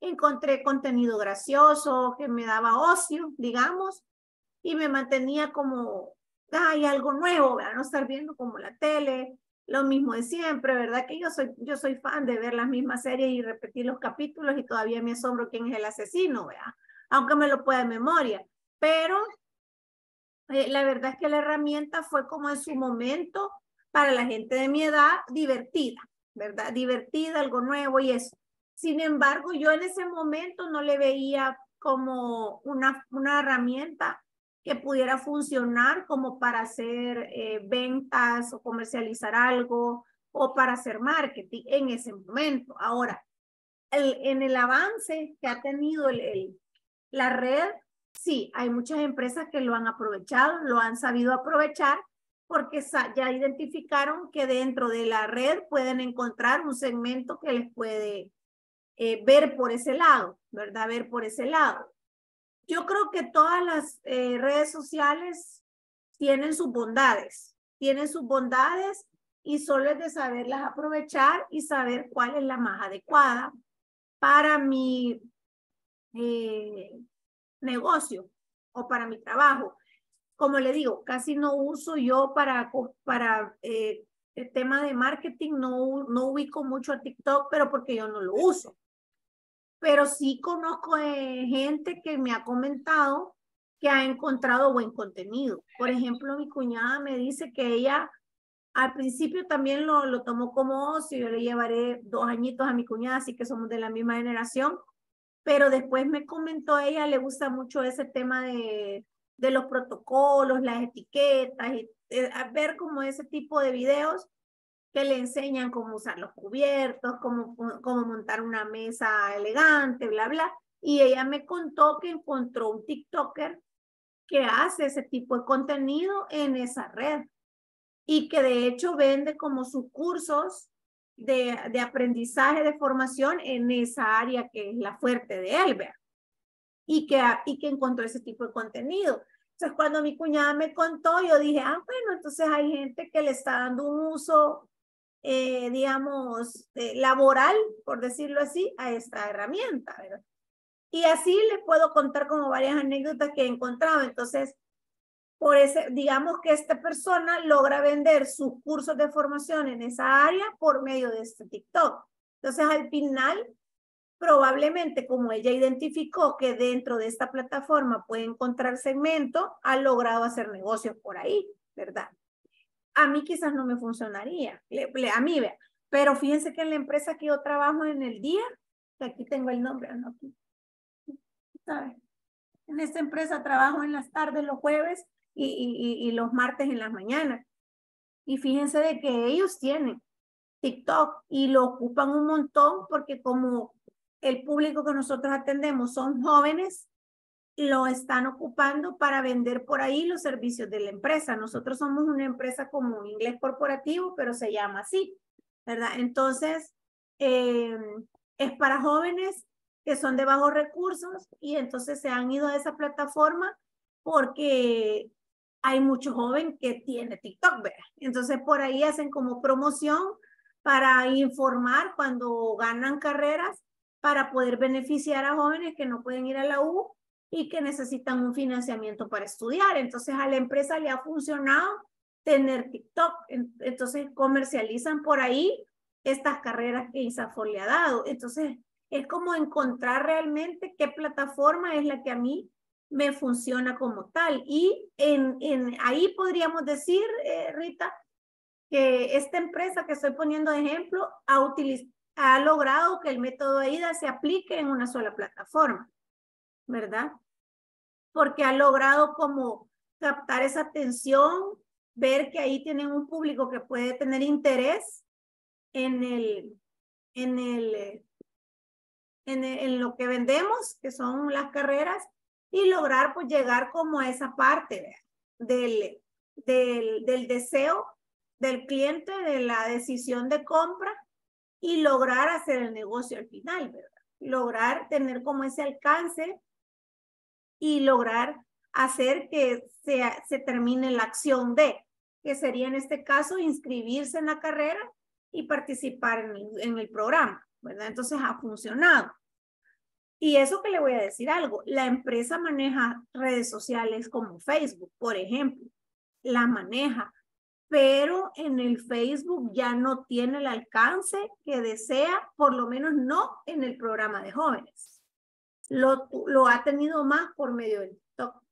A: encontré contenido gracioso que me daba ocio, digamos, y me mantenía como, hay algo nuevo, ¿verdad? No estar viendo como la tele, lo mismo de siempre, ¿verdad? Que yo soy, yo soy fan de ver las mismas series y repetir los capítulos y todavía me asombro quién es el asesino, ¿verdad? Aunque me lo pueda de memoria, pero eh, la verdad es que la herramienta fue como en su momento para la gente de mi edad divertida, ¿verdad? Divertida, algo nuevo y eso. Sin embargo, yo en ese momento no le veía como una, una herramienta que pudiera funcionar como para hacer eh, ventas o comercializar algo o para hacer marketing en ese momento. Ahora, el, en el avance que ha tenido el, el, la red, sí, hay muchas empresas que lo han aprovechado, lo han sabido aprovechar porque ya identificaron que dentro de la red pueden encontrar un segmento que les puede eh, ver por ese lado, ¿verdad? Ver por ese lado. Yo creo que todas las eh, redes sociales tienen sus bondades, tienen sus bondades y solo es de saberlas aprovechar y saber cuál es la más adecuada para mi eh, negocio o para mi trabajo. Como le digo, casi no uso yo para, para eh, el tema de marketing, no, no ubico mucho a TikTok, pero porque yo no lo uso. Pero sí conozco eh, gente que me ha comentado que ha encontrado buen contenido. Por ejemplo, mi cuñada me dice que ella al principio también lo, lo tomó como ocio. Yo le llevaré dos añitos a mi cuñada, así que somos de la misma generación. Pero después me comentó, a ella le gusta mucho ese tema de, de los protocolos, las etiquetas, y eh, a ver como ese tipo de videos que le enseñan cómo usar los cubiertos, cómo, cómo montar una mesa elegante, bla, bla. Y ella me contó que encontró un TikToker que hace ese tipo de contenido en esa red y que de hecho vende como sus cursos de, de aprendizaje, de formación en esa área que es la fuerte de él, ¿verdad? Y que, y que encontró ese tipo de contenido. Entonces, cuando mi cuñada me contó, yo dije, ah, bueno, entonces hay gente que le está dando un uso Eh, digamos, eh, laboral, por decirlo así, a esta herramienta, ¿verdad? Y así les puedo contar como varias anécdotas que he encontrado. Entonces, por ese, digamos que esta persona logra vender sus cursos de formación en esa área por medio de este TikTok. Entonces, al final, probablemente como ella identificó que dentro de esta plataforma puede encontrar segmento, ha logrado hacer negocios por ahí, ¿verdad? A mí quizás no me funcionaría, le, le, a mí vea, pero fíjense que en la empresa que yo trabajo en el día, que aquí tengo el nombre, ¿no? Aquí, ¿sabes? En esta empresa trabajo en las tardes, los jueves y, y, y los martes en las mañanas. Y fíjense de que ellos tienen TikTok y lo ocupan un montón porque como el público que nosotros atendemos son jóvenes, lo están ocupando para vender por ahí los servicios de la empresa. Nosotros somos una empresa como inglés corporativo, pero se llama así, ¿verdad? Entonces, eh, es para jóvenes que son de bajos recursos y entonces se han ido a esa plataforma porque hay mucho joven que tiene TikTok, ¿verdad? Entonces, por ahí hacen como promoción para informar cuando ganan carreras para poder beneficiar a jóvenes que no pueden ir a la U y que necesitan un financiamiento para estudiar. Entonces a la empresa le ha funcionado tener TikTok. Entonces comercializan por ahí estas carreras que ISAFOR le ha dado. Entonces es como encontrar realmente qué plataforma es la que a mí me funciona como tal. Y en, en ahí podríamos decir, eh, Rita, que esta empresa que estoy poniendo de ejemplo ha, utiliz ha logrado que el método AIDA se aplique en una sola plataforma, ¿verdad? Porque ha logrado como captar esa atención, ver que ahí tienen un público que puede tener interés en el, en el, en, el, en lo que vendemos, que son las carreras, y lograr pues llegar como a esa parte del, del, del deseo del cliente, de la decisión de compra y lograr hacer el negocio al final, ¿verdad? Lograr tener como ese alcance y lograr hacer que se, se termine la acción de, que sería en este caso inscribirse en la carrera y participar en el, en el programa, ¿verdad? Entonces ha funcionado. Y eso que le voy a decir algo, la empresa maneja redes sociales como Facebook, por ejemplo, la maneja, pero en el Facebook ya no tiene el alcance que desea, por lo menos no en el programa de jóvenes. Lo, lo ha tenido más por medio del TikTok.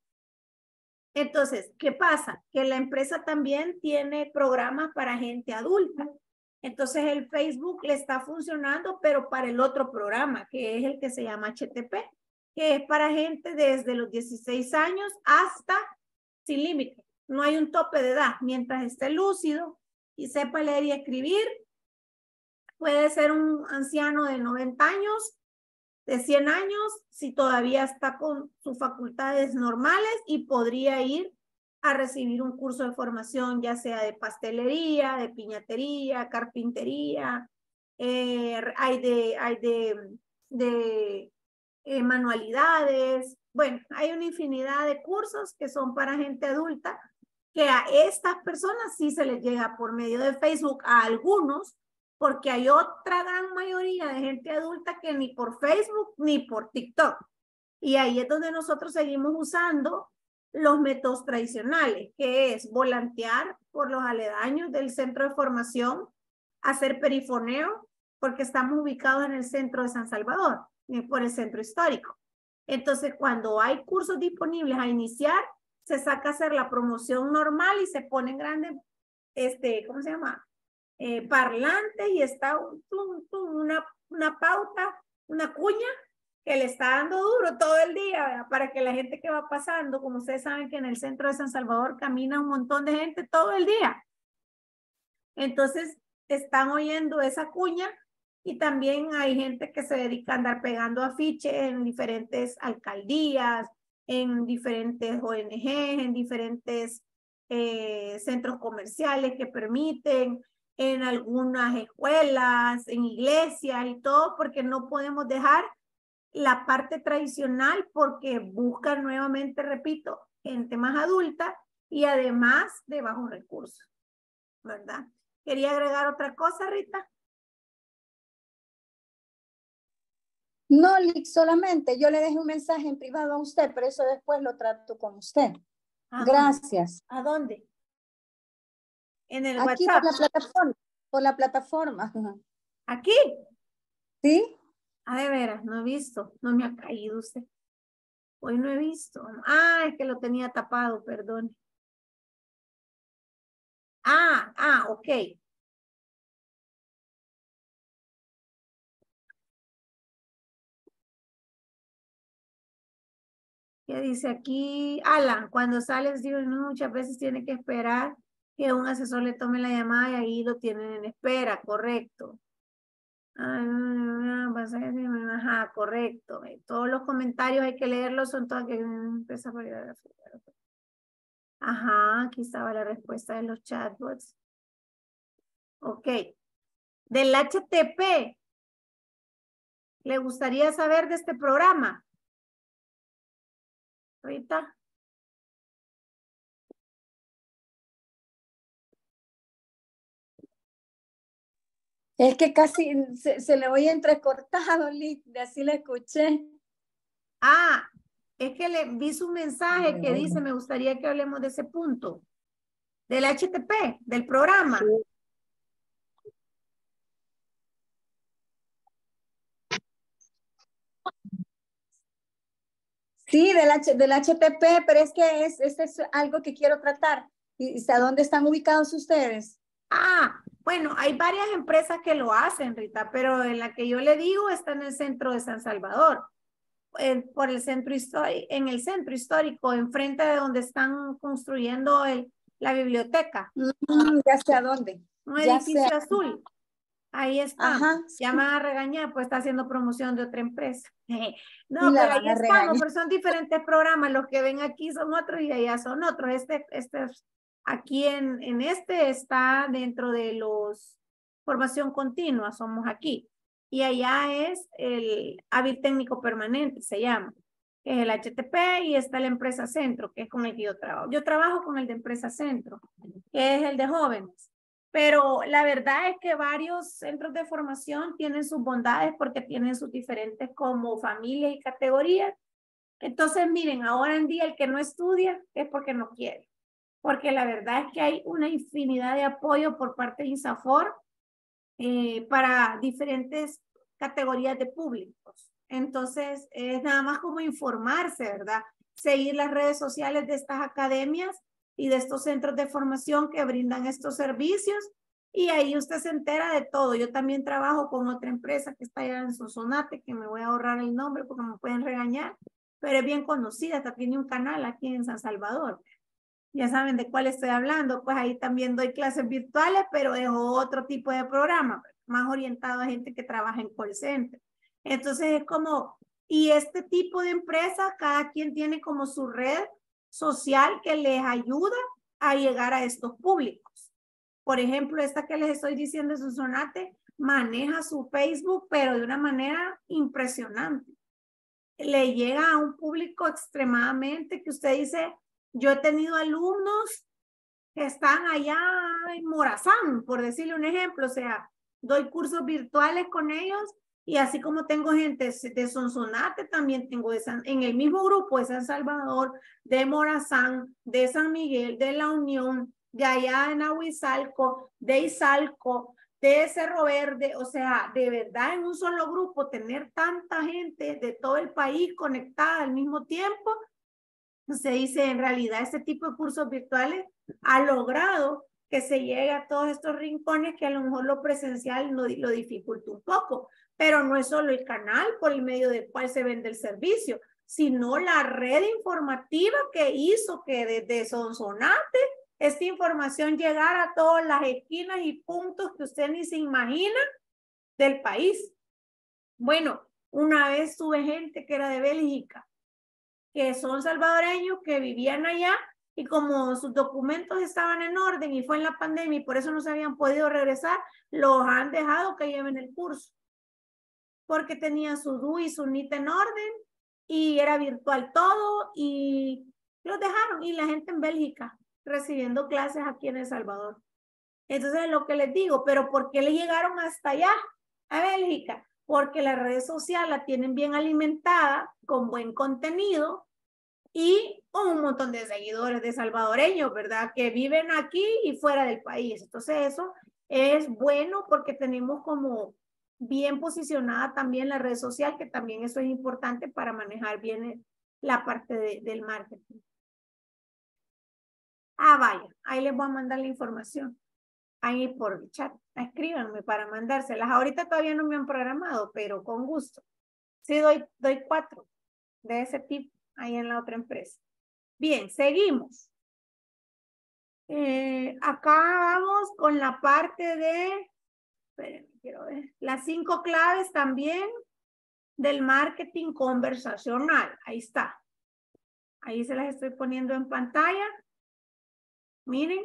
A: Entonces, ¿qué pasa? Que la empresa también tiene programas para gente adulta. Entonces, el Facebook le está funcionando, pero para el otro programa, que es el que se llama H T P, que es para gente desde los dieciséis años hasta sin límite. No hay un tope de edad. Mientras esté lúcido y sepa leer y escribir, puede ser un anciano de noventa años, de cien años, si todavía está con sus facultades normales y podría ir a recibir un curso de formación, ya sea de pastelería, de piñatería, carpintería, eh, hay de, hay de, de eh, manualidades. Bueno, hay una infinidad de cursos que son para gente adulta, que a estas personas sí se les llega por medio de Facebook, a algunos, porque hay otra gran mayoría de gente adulta que ni por Facebook ni por TikTok. Y ahí es donde nosotros seguimos usando los métodos tradicionales, que es volantear por los aledaños del centro de formación, hacer perifoneo, porque estamos ubicados en el centro de San Salvador, por el centro histórico. Entonces, cuando hay cursos disponibles a iniciar, se saca a hacer la promoción normal y se ponen grandes, este, ¿cómo se llama? Eh, parlantes, y está un, un, una, una pauta, una cuña que le está dando duro todo el día, ¿verdad? Para que la gente que va pasando, como ustedes saben que en el centro de San Salvador camina un montón de gente todo el día. Entonces están oyendo esa cuña, y también hay gente que se dedica a andar pegando afiches en diferentes alcaldías, en diferentes O N G, en diferentes eh, centros comerciales que permiten, en algunas escuelas, en iglesias y todo, porque no podemos dejar la parte tradicional, porque buscan nuevamente, repito, gente más adulta y además de bajos recursos, ¿verdad? ¿Quería agregar otra cosa, Rita?
I: No, Lick, solamente yo le dejé un mensaje en privado a usted, pero eso después lo trato con usted.
A: ¿A
I: Gracias.
A: ¿A dónde? En el
I: Aquí
A: WhatsApp.
I: por la plataforma. Por la plataforma.
A: ¿Aquí?
I: ¿Sí?
A: Ah, de veras, no he visto. No me ha caído usted. Hoy no he visto. Ah, es que lo tenía tapado, perdón. Ah, ah, ok. ¿Qué dice aquí? Alan, cuando sales, digo, muchas veces tiene que esperar que un asesor le tome la llamada y ahí lo tienen en espera, correcto. Ah, ajá, correcto. Todos los comentarios hay que leerlos, son todas que empieza a variar. Ajá, aquí estaba la respuesta de los chatbots. Ok. Del H T P, ¿le gustaría saber de este programa? Rita.
I: Es que casi se, se le oye entrecortado, Lick, de así le escuché.
A: Ah, es que le vi su mensaje que dice, me gustaría que hablemos de ese punto. Del H T P, del programa.
I: Sí, del, H, del H T P, pero es que es, es, es algo que quiero tratar. ¿Y a dónde están ubicados ustedes?
A: Ah, bueno, hay varias empresas que lo hacen, Rita, pero en la que yo le digo está en el centro de San Salvador, en, por el centro histórico, en el centro histórico, enfrente de donde están construyendo el, la biblioteca.
I: Mm, ya sé a dónde.
A: Un
I: Ya
A: edificio
I: sé.
A: azul. Ahí está.
I: Ajá, sí.
A: Ya me van a regañar, pues está haciendo promoción de otra empresa. No,
I: Y la
A: pero
I: van
A: ahí
I: a
A: estamos,
I: regañar.
A: pero son diferentes programas. Los que ven aquí son otros y allá son otros. Este, este, aquí en, en este está dentro de los formación continua, somos aquí. Y allá es el hábil técnico permanente, se llama, que es el H T P, y está la empresa centro, que es con el que yo trabajo. Yo trabajo con el de empresa centro, que es el de jóvenes. Pero la verdad es que varios centros de formación tienen sus bondades porque tienen sus diferentes como familias y categorías. Entonces, miren, ahora en día el que no estudia es porque no quiere. Porque la verdad es que hay una infinidad de apoyo por parte de INSAFOR eh, para diferentes categorías de públicos. Entonces, es nada más como informarse, ¿verdad? Seguir las redes sociales de estas academias y de estos centros de formación que brindan estos servicios, y ahí usted se entera de todo. Yo también trabajo con otra empresa que está allá en Sonsonate, que me voy a ahorrar el nombre porque me pueden regañar, pero es bien conocida, hasta tiene un canal aquí en San Salvador. Ya saben de cuál estoy hablando, pues ahí también doy clases virtuales, pero es otro tipo de programa, más orientado a gente que trabaja en call center. Entonces es como, y este tipo de empresa, cada quien tiene como su red social que les ayuda a llegar a estos públicos. Por ejemplo, esta que les estoy diciendo de Sonsonate, maneja su Facebook, pero de una manera impresionante. Le llega a un público extremadamente que usted dice, yo he tenido alumnos que están allá en Morazán, por decirle un ejemplo, o sea, doy cursos virtuales con ellos, y así como tengo gente de Sonsonate, también tengo de San, en el mismo grupo de San Salvador, de Morazán, de San Miguel, de La Unión, de allá en Nahuizalco, de Izalco, de Cerro Verde. O sea, de verdad en un solo grupo tener tanta gente de todo el país conectada al mismo tiempo, se dice, en realidad este tipo de cursos virtuales ha logrado que se llegue a todos estos rincones que a lo mejor lo presencial lo, lo dificulta un poco, pero no es solo el canal por el medio del cual se vende el servicio, sino la red informativa que hizo que desde Sonsonate esta información llegara a todas las esquinas y puntos que usted ni se imagina del país. Bueno, una vez tuve gente que era de Bélgica, que son salvadoreños que vivían allá, y como sus documentos estaban en orden y fue en la pandemia y por eso no se habían podido regresar, los han dejado que lleven el curso. Porque tenían su D U y su N I T en orden y era virtual todo, y los dejaron, y la gente en Bélgica recibiendo clases aquí en El Salvador. Entonces, lo que les digo, pero ¿por qué le llegaron hasta allá, a Bélgica? Porque la red social la tienen bien alimentada, con buen contenido y con un montón de seguidores de salvadoreños, ¿verdad? Que viven aquí y fuera del país. Entonces, eso es bueno porque tenemos como bien posicionada también la red social, que también eso es importante para manejar bien la parte de, del marketing. Ah, vaya, ahí les voy a mandar la información. Ahí por el chat, escríbanme para mandárselas. Ahorita todavía no me han programado, pero con gusto. Sí, doy, doy cuatro de ese tipo ahí en la otra empresa. Bien, seguimos. Eh, acá vamos con la parte de, espérenme, quiero ver, las cinco claves también del marketing conversacional. Ahí está. Ahí se las estoy poniendo en pantalla. Miren.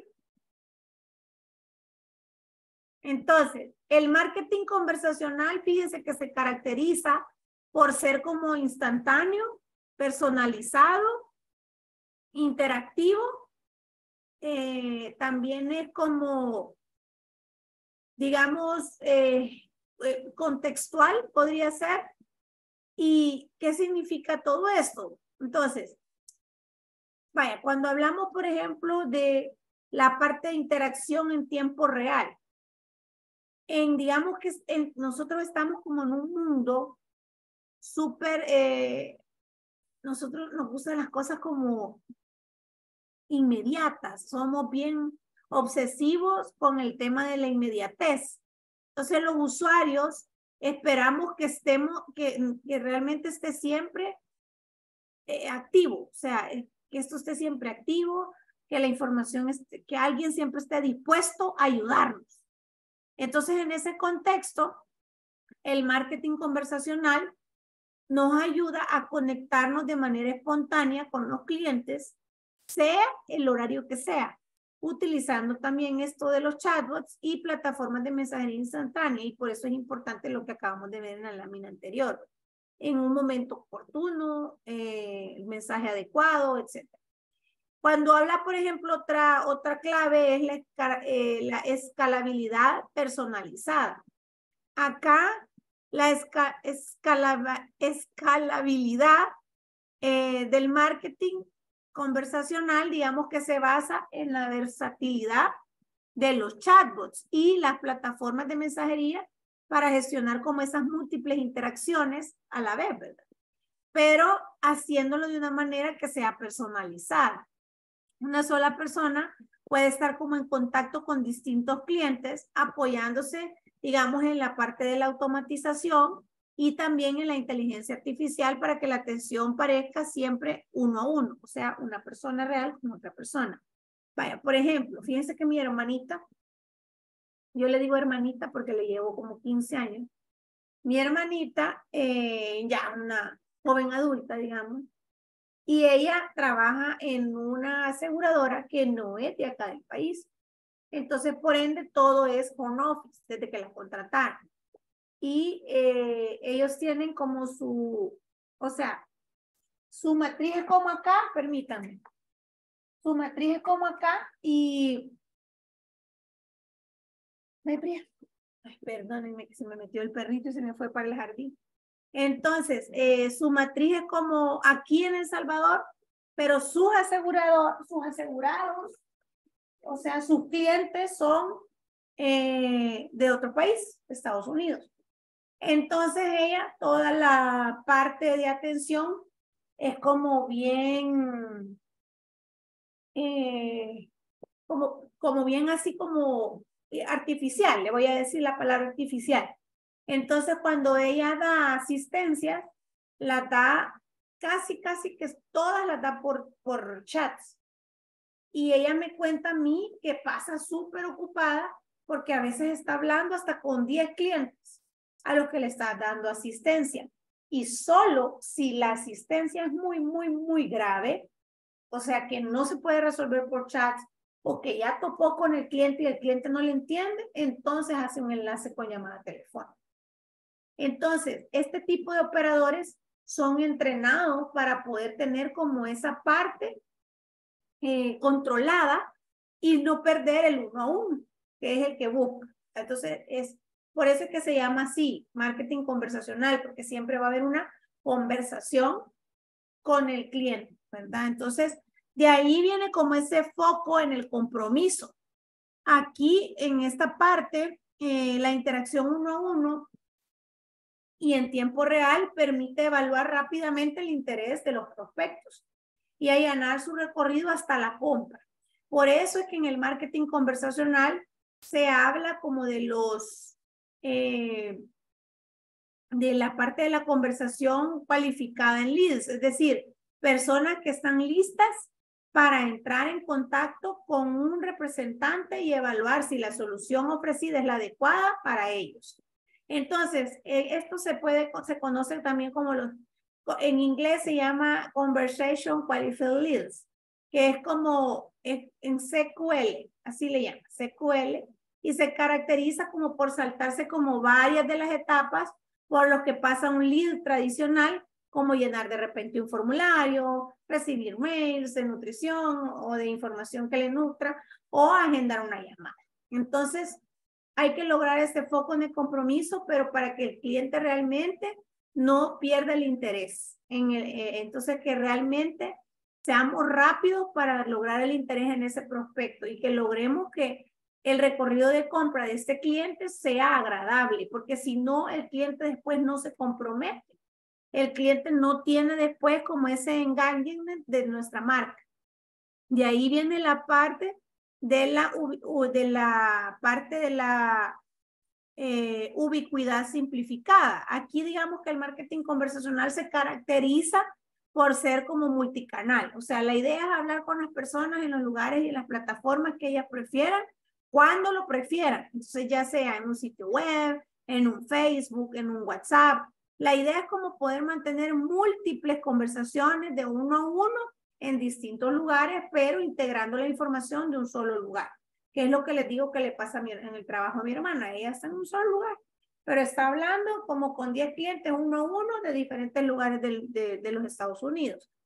A: Entonces, el marketing conversacional, fíjense que se caracteriza por ser como instantáneo, personalizado, interactivo. Eh, también es como, digamos, eh, eh, contextual, podría ser. ¿Y qué significa todo esto? Entonces, vaya, cuando hablamos, por ejemplo, de la parte de interacción en tiempo real, en, digamos que en, nosotros estamos como en un mundo súper, eh, nosotros nos gustan las cosas como inmediatas, somos bien obsesivos con el tema de la inmediatez. Entonces los usuarios esperamos que estemos, que, que realmente esté siempre eh, activo, o sea, que esto esté siempre activo, que la información, esté, que alguien siempre esté dispuesto a ayudarnos. Entonces, en ese contexto, el marketing conversacional nos ayuda a conectarnos de manera espontánea con los clientes, sea el horario que sea, utilizando también esto de los chatbots y plataformas de mensajería instantánea, y por eso es importante lo que acabamos de ver en la lámina anterior. En un momento oportuno, eh, el mensaje adecuado, etcétera. Cuando habla, por ejemplo, otra, otra clave es la, esca- eh, la escalabilidad personalizada. Acá la esca- escalaba- escalabilidad eh, del marketing conversacional, digamos que se basa en la versatilidad de los chatbots y las plataformas de mensajería para gestionar como esas múltiples interacciones a la vez, ¿verdad? Pero haciéndolo de una manera que sea personalizada. Una sola persona puede estar como en contacto con distintos clientes, apoyándose, digamos, en la parte de la automatización y también en la inteligencia artificial para que la atención parezca siempre uno a uno, o sea, una persona real con otra persona. Vaya, por ejemplo, fíjense que mi hermanita, yo le digo hermanita porque le llevo como quince años, mi hermanita, eh, ya una joven adulta, digamos, y ella trabaja en una aseguradora que no es de acá del país. Entonces, por ende, todo es home office desde que la contrataron. Y eh, ellos tienen como su, o sea, su matriz es como acá, permítanme. Su matriz es como acá y... Me fría. Ay, perdónenme que se me metió el perrito y se me fue para el jardín. Entonces, eh, su matriz es como aquí en El Salvador, pero sus asegurados, sus asegurados, o sea, sus clientes son eh, de otro país, Estados Unidos. Entonces ella, toda la parte de atención es como bien, eh, como, como bien así como artificial, le voy a decir la palabra artificial. Entonces cuando ella da asistencia, la da casi, casi que todas las da por, por chats. Y ella me cuenta a mí que pasa súper ocupada porque a veces está hablando hasta con diez clientes a los que le está dando asistencia. Y solo si la asistencia es muy, muy, muy grave, o sea que no se puede resolver por chats o que ya topó con el cliente y el cliente no le entiende, entonces hace un enlace con llamada telefónica. Entonces, este tipo de operadores son entrenados para poder tener como esa parte eh, controlada y no perder el uno a uno, que es el que busca. Entonces, es por eso que se llama así, marketing conversacional, porque siempre va a haber una conversación con el cliente, ¿verdad? Entonces, de ahí viene como ese foco en el compromiso. Aquí, en esta parte, eh, la interacción uno a uno y en tiempo real permite evaluar rápidamente el interés de los prospectos y allanar su recorrido hasta la compra. Por eso es que en el marketing conversacional se habla como de los, eh, de la parte de la conversación cualificada en leads, es decir, personas que están listas para entrar en contacto con un representante y evaluar si la solución ofrecida es la adecuada para ellos. Entonces, eh, esto se puede, se conoce también como los, en inglés se llama Conversation Qualified Leads, que es como en, en C Q L, así le llaman, C Q L, y se caracteriza como por saltarse como varias de las etapas por lo que pasa un lead tradicional, como llenar de repente un formulario, recibir mails de nutrición o de información que le nutra, o agendar una llamada. Entonces, hay que lograr ese foco en el compromiso, pero para que el cliente realmente no pierda el interés. En el, eh, entonces, que realmente seamos rápidos para lograr el interés en ese prospecto y que logremos que el recorrido de compra de este cliente sea agradable, porque si no, el cliente después no se compromete. El cliente no tiene después como ese engagement de nuestra marca. De ahí viene la parte de la, de la parte de la eh, ubicuidad simplificada. Aquí digamos que el marketing conversacional se caracteriza por ser como multicanal. O sea, la idea es hablar con las personas en los lugares y en las plataformas que ellas prefieran, cuando lo prefieran. Entonces, ya sea en un sitio web, en un Facebook, en un WhatsApp. La idea es como poder mantener múltiples conversaciones de uno a uno en distintos lugares, pero integrando la información de un solo lugar, que es lo que les digo que le pasa a mi, en el trabajo a mi hermana. Ella está en un solo lugar, pero está hablando como con diez clientes uno a uno de diferentes lugares de, de, de los Estados Unidos.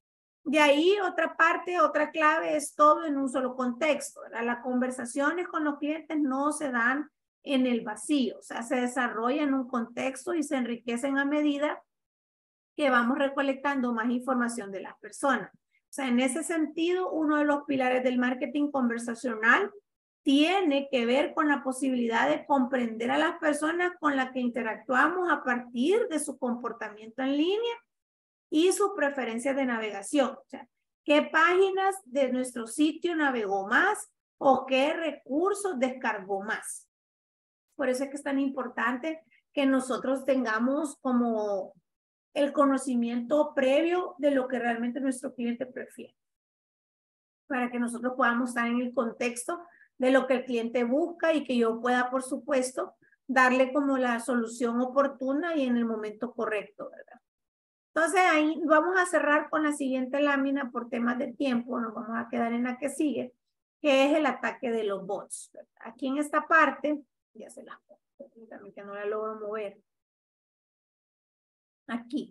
A: De ahí otra parte, otra clave es todo en un solo contexto, ¿verdad? Las conversaciones con los clientes no se dan en el vacío, o sea, se desarrollan en un contexto y se enriquecen a medida que vamos recolectando más información de las personas. O sea, en ese sentido, uno de los pilares del marketing conversacional tiene que ver con la posibilidad de comprender a las personas con las que interactuamos a partir de su comportamiento en línea y sus preferencias de navegación. O sea, qué páginas de nuestro sitio navegó más o qué recursos descargó más. Por eso es que es tan importante que nosotros tengamos como el conocimiento previo de lo que realmente nuestro cliente prefiere, para que nosotros podamos estar en el contexto de lo que el cliente busca y que yo pueda, por supuesto, darle como la solución oportuna y en el momento correcto, ¿verdad? Entonces ahí vamos a cerrar con la siguiente lámina por temas de tiempo, nos vamos a quedar en la que sigue, que es el ataque de los bots, ¿verdad? Aquí en esta parte, ya se la pongo, también que no la logro mover. Aquí.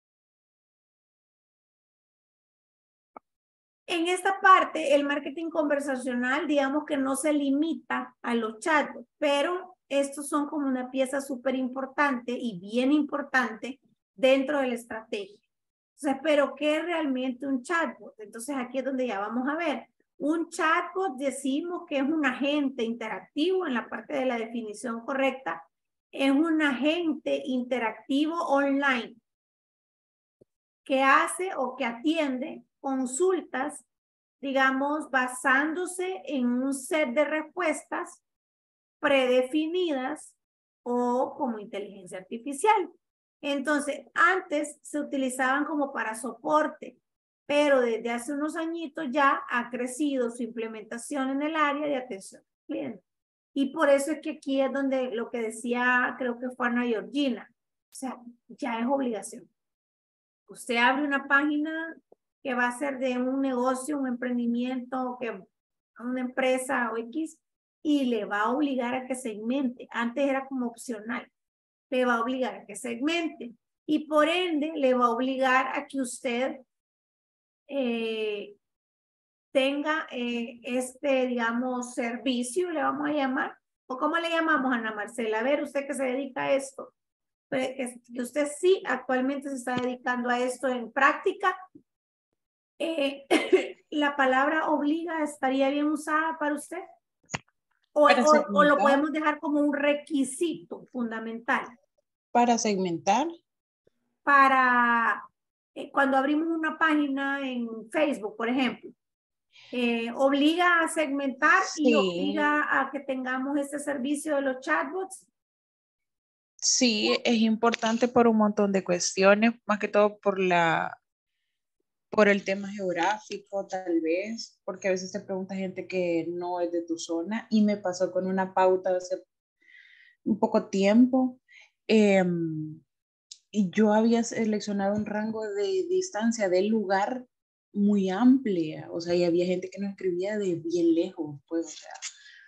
A: En esta parte, el marketing conversacional, digamos que no se limita a los chatbots, pero estos son como una pieza súper importante y bien importante dentro de la estrategia. Entonces, ¿pero qué es realmente un chatbot? Entonces, aquí es donde ya vamos a ver. Un chatbot decimos que es un agente interactivo en la parte de la definición correcta. Es un agente interactivo online que hace o que atiende consultas, digamos, basándose en un set de respuestas predefinidas o como inteligencia artificial. Entonces, antes se utilizaban como para soporte, pero desde hace unos añitos ya ha crecido su implementación en el área de atención al cliente. Y por eso es que aquí es donde lo que decía, creo que fue Ana Georgina, o sea, ya es obligación. Usted abre una página que va a ser de un negocio, un emprendimiento, que una empresa o X, y le va a obligar a que segmente. Antes era como opcional. Le va a obligar a que segmente. Y por ende, le va a obligar a que usted eh, tenga eh, este, digamos, servicio, le vamos a llamar. ¿O cómo le llamamos, Ana Marcela? A ver, usted que se dedica a esto. Que usted sí actualmente se está dedicando a esto en práctica. Eh, ¿La palabra obliga estaría bien usada para usted? O,
E: Para
A: o, o lo
E: segmentar.
A: podemos dejar como un requisito fundamental.
E: Para segmentar.
A: Para eh, cuando abrimos una página en Facebook, por ejemplo, eh, obliga a segmentar
E: Sí.
A: y obliga a que tengamos este servicio de los chatbots.
E: Sí, es importante por un montón de cuestiones, más que todo por la, por el tema geográfico, tal vez, porque a veces te pregunta gente que no es de tu zona, y me pasó con una pauta hace un poco tiempo, eh, y yo había seleccionado un rango de distancia del lugar muy amplia, o sea, y había gente que nos escribía de bien lejos, pues, o sea.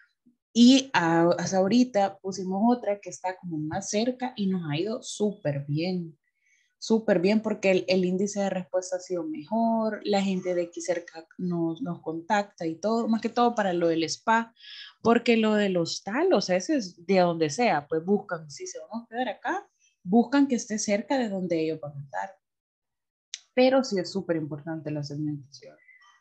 E: Y a, hasta ahorita pusimos otra que está como más cerca y nos ha ido súper bien, súper bien porque el, el índice de respuesta ha sido mejor, la gente de aquí cerca nos, nos contacta y todo, más que todo para lo del spa, porque lo del hostal, o sea, ese es de donde sea, pues buscan, si se van a quedar acá, buscan que esté cerca de donde ellos van a estar. Pero sí es súper importante la segmentación.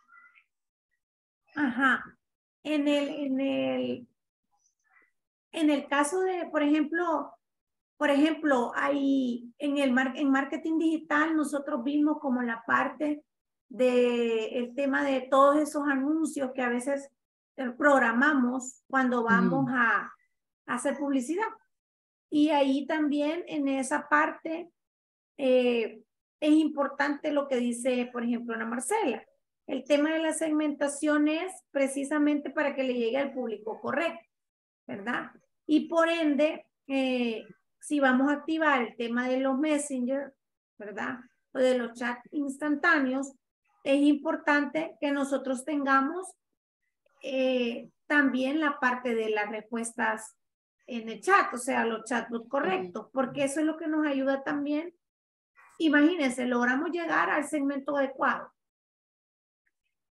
A: Ajá. En el, en el, en el caso de, por ejemplo, por ejemplo, hay en el mar, en marketing digital nosotros vimos como la parte de el tema de todos esos anuncios que a veces programamos cuando vamos mm. a, a hacer publicidad. Y ahí también en esa parte eh, es importante lo que dice, por ejemplo, Ana Marcela. El tema de la segmentación es precisamente para que le llegue al público correcto, ¿verdad? Y por ende, eh, si vamos a activar el tema de los Messenger, ¿verdad? O de los chats instantáneos, es importante que nosotros tengamos eh, también la parte de las respuestas en el chat, o sea, los chatbots correctos, porque eso es lo que nos ayuda también. Imagínense, logramos llegar al segmento adecuado.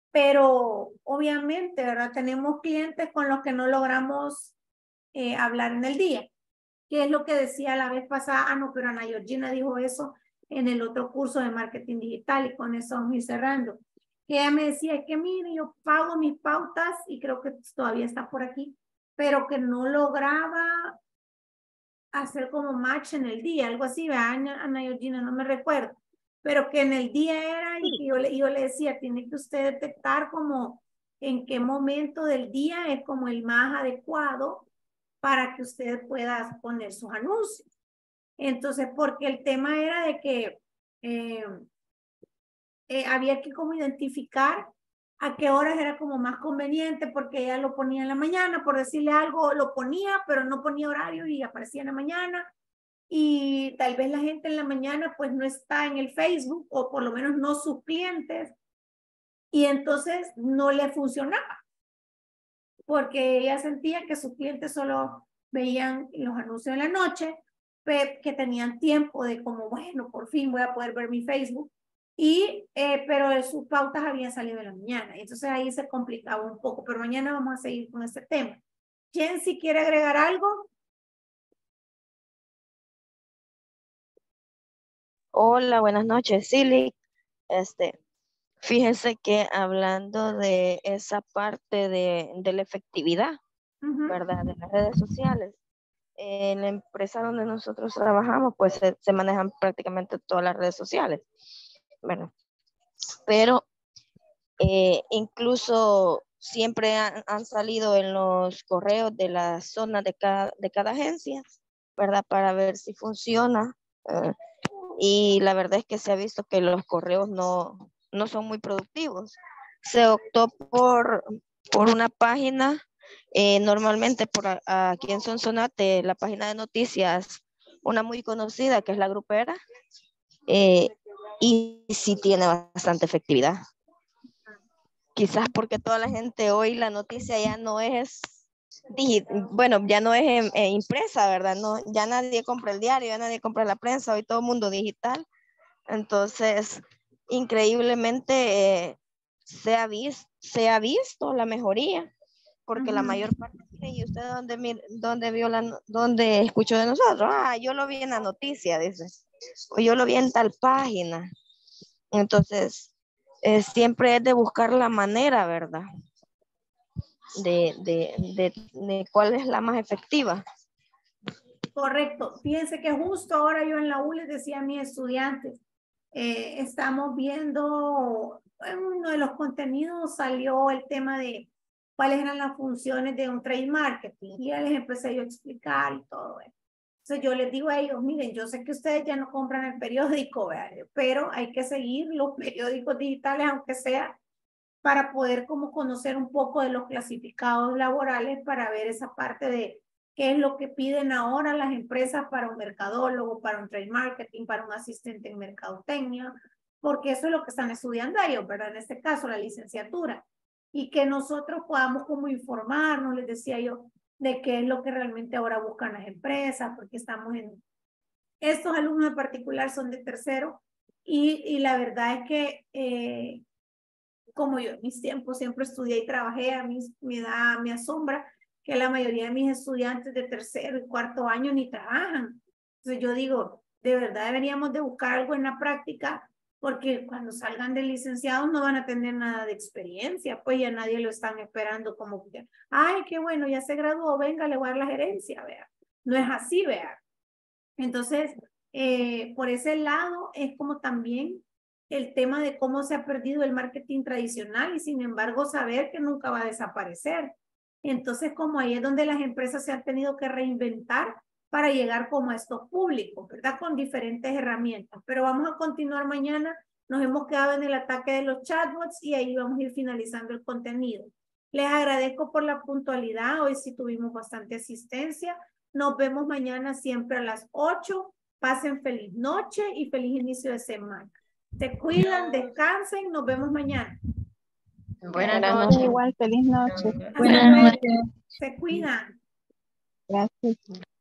A: pero obviamente, ¿verdad? Tenemos clientes con los que no logramos eh, hablar en el día, que es lo que decía la vez pasada. Ah, no, pero Ana Georgina dijo eso en el otro curso de marketing digital y con eso vamos a ir cerrando. Que ella me decía, es que mire, yo pago mis pautas y creo que todavía está por aquí, pero que no lograba hacer como match en el día, algo así, ¿verdad, Ana, Ana Georgina? No me recuerdo, pero que en el día era y que yo le, yo le decía, tiene que usted detectar como en qué momento del día es como el más adecuado para que usted pueda poner sus anuncios. Entonces, porque el tema era de que eh, eh, había que como identificar a qué horas era como más conveniente, porque ella lo ponía en la mañana, por decirle algo, lo ponía, pero no ponía horario y aparecía en la mañana. Y tal vez la gente en la mañana pues no está en el Facebook, o por lo menos no sus clientes, y entonces no le funcionaba, porque ella sentía que sus clientes solo veían los anuncios en la noche, que tenían tiempo de como, bueno, por fin voy a poder ver mi Facebook, y, eh, pero sus pautas habían salido en la mañana, entonces ahí se complicaba un poco, pero mañana vamos a seguir con este tema. Jen, si quiere agregar algo.
J: Hola, buenas noches, Silly. Este, fíjense que hablando de esa parte de, de la efectividad, uh-huh. ¿verdad? De las redes sociales. En la empresa donde nosotros trabajamos, pues se, se manejan prácticamente todas las redes sociales, ¿verdad? Pero eh, incluso siempre han, han salido en los correos de la zona de cada, de cada agencia, ¿verdad? Para ver si funciona. Eh, y la verdad es que se ha visto que los correos no, no son muy productivos. Se optó por, por una página, eh, normalmente por a, aquí en Sonsonate, la página de noticias, una muy conocida que es La Grupera, eh, y sí tiene bastante efectividad. Quizás porque toda la gente hoy la noticia ya no es, bueno, ya no es eh, impresa, ¿verdad? No, ya nadie compra el diario, ya nadie compra la prensa, hoy todo el mundo digital. Entonces, increíblemente eh, se, ha vis, se ha visto la mejoría, porque uh-huh. la mayor parte, ¿y usted dónde, dónde vio la, dónde escuchó de nosotros? Ah, yo lo vi en la noticia, dice, o yo lo vi en tal página. Entonces, eh, siempre es de buscar la manera, ¿verdad? De, de, de, de cuál es la más efectiva.
A: Correcto. Fíjense que justo ahora yo en la U les decía a mis estudiantes, eh, estamos viendo, en uno de los contenidos salió el tema de cuáles eran las funciones de un trade marketing, y ya les empecé yo a explicar y todo eso. Entonces yo les digo a ellos, miren, yo sé que ustedes ya no compran el periódico, ¿verdad? Pero hay que seguir los periódicos digitales, aunque sea para poder como conocer un poco de los clasificados laborales, para ver esa parte de qué es lo que piden ahora las empresas para un mercadólogo, para un trade marketing, para un asistente en mercadotecnia, porque eso es lo que están estudiando ellos, ¿verdad? En este caso, la licenciatura. Y que nosotros podamos como informarnos, les decía yo, de qué es lo que realmente ahora buscan las empresas, porque estamos en... Estos alumnos en particular son de tercero, y, y la verdad es que... Eh, como yo en mis tiempos siempre estudié y trabajé, a mí me da, me asombra que la mayoría de mis estudiantes de tercero y cuarto año ni trabajan. Entonces yo digo, de verdad deberíamos de buscar algo en la práctica, porque cuando salgan de licenciados no van a tener nada de experiencia, pues ya nadie lo están esperando como que, ay, qué bueno, ya se graduó, venga, le voy a dar la gerencia, vea. No es así, vea. Entonces, eh, por ese lado es como también el tema de cómo se ha perdido el marketing tradicional, y sin embargo saber que nunca va a desaparecer. Entonces, como ahí es donde las empresas se han tenido que reinventar para llegar como a estos públicos, ¿verdad? Con diferentes herramientas. Pero vamos a continuar mañana. Nos hemos quedado en el ataque de los chatbots y ahí vamos a ir finalizando el contenido. Les agradezco por la puntualidad. Hoy sí tuvimos bastante asistencia. Nos vemos mañana siempre a las ocho. Pasen feliz noche y feliz inicio de semana. Se cuidan, descansen, nos vemos mañana.
B: Buenas noches.
D: Igual, feliz noche.
A: Buenas noches. Se cuidan.
D: Gracias.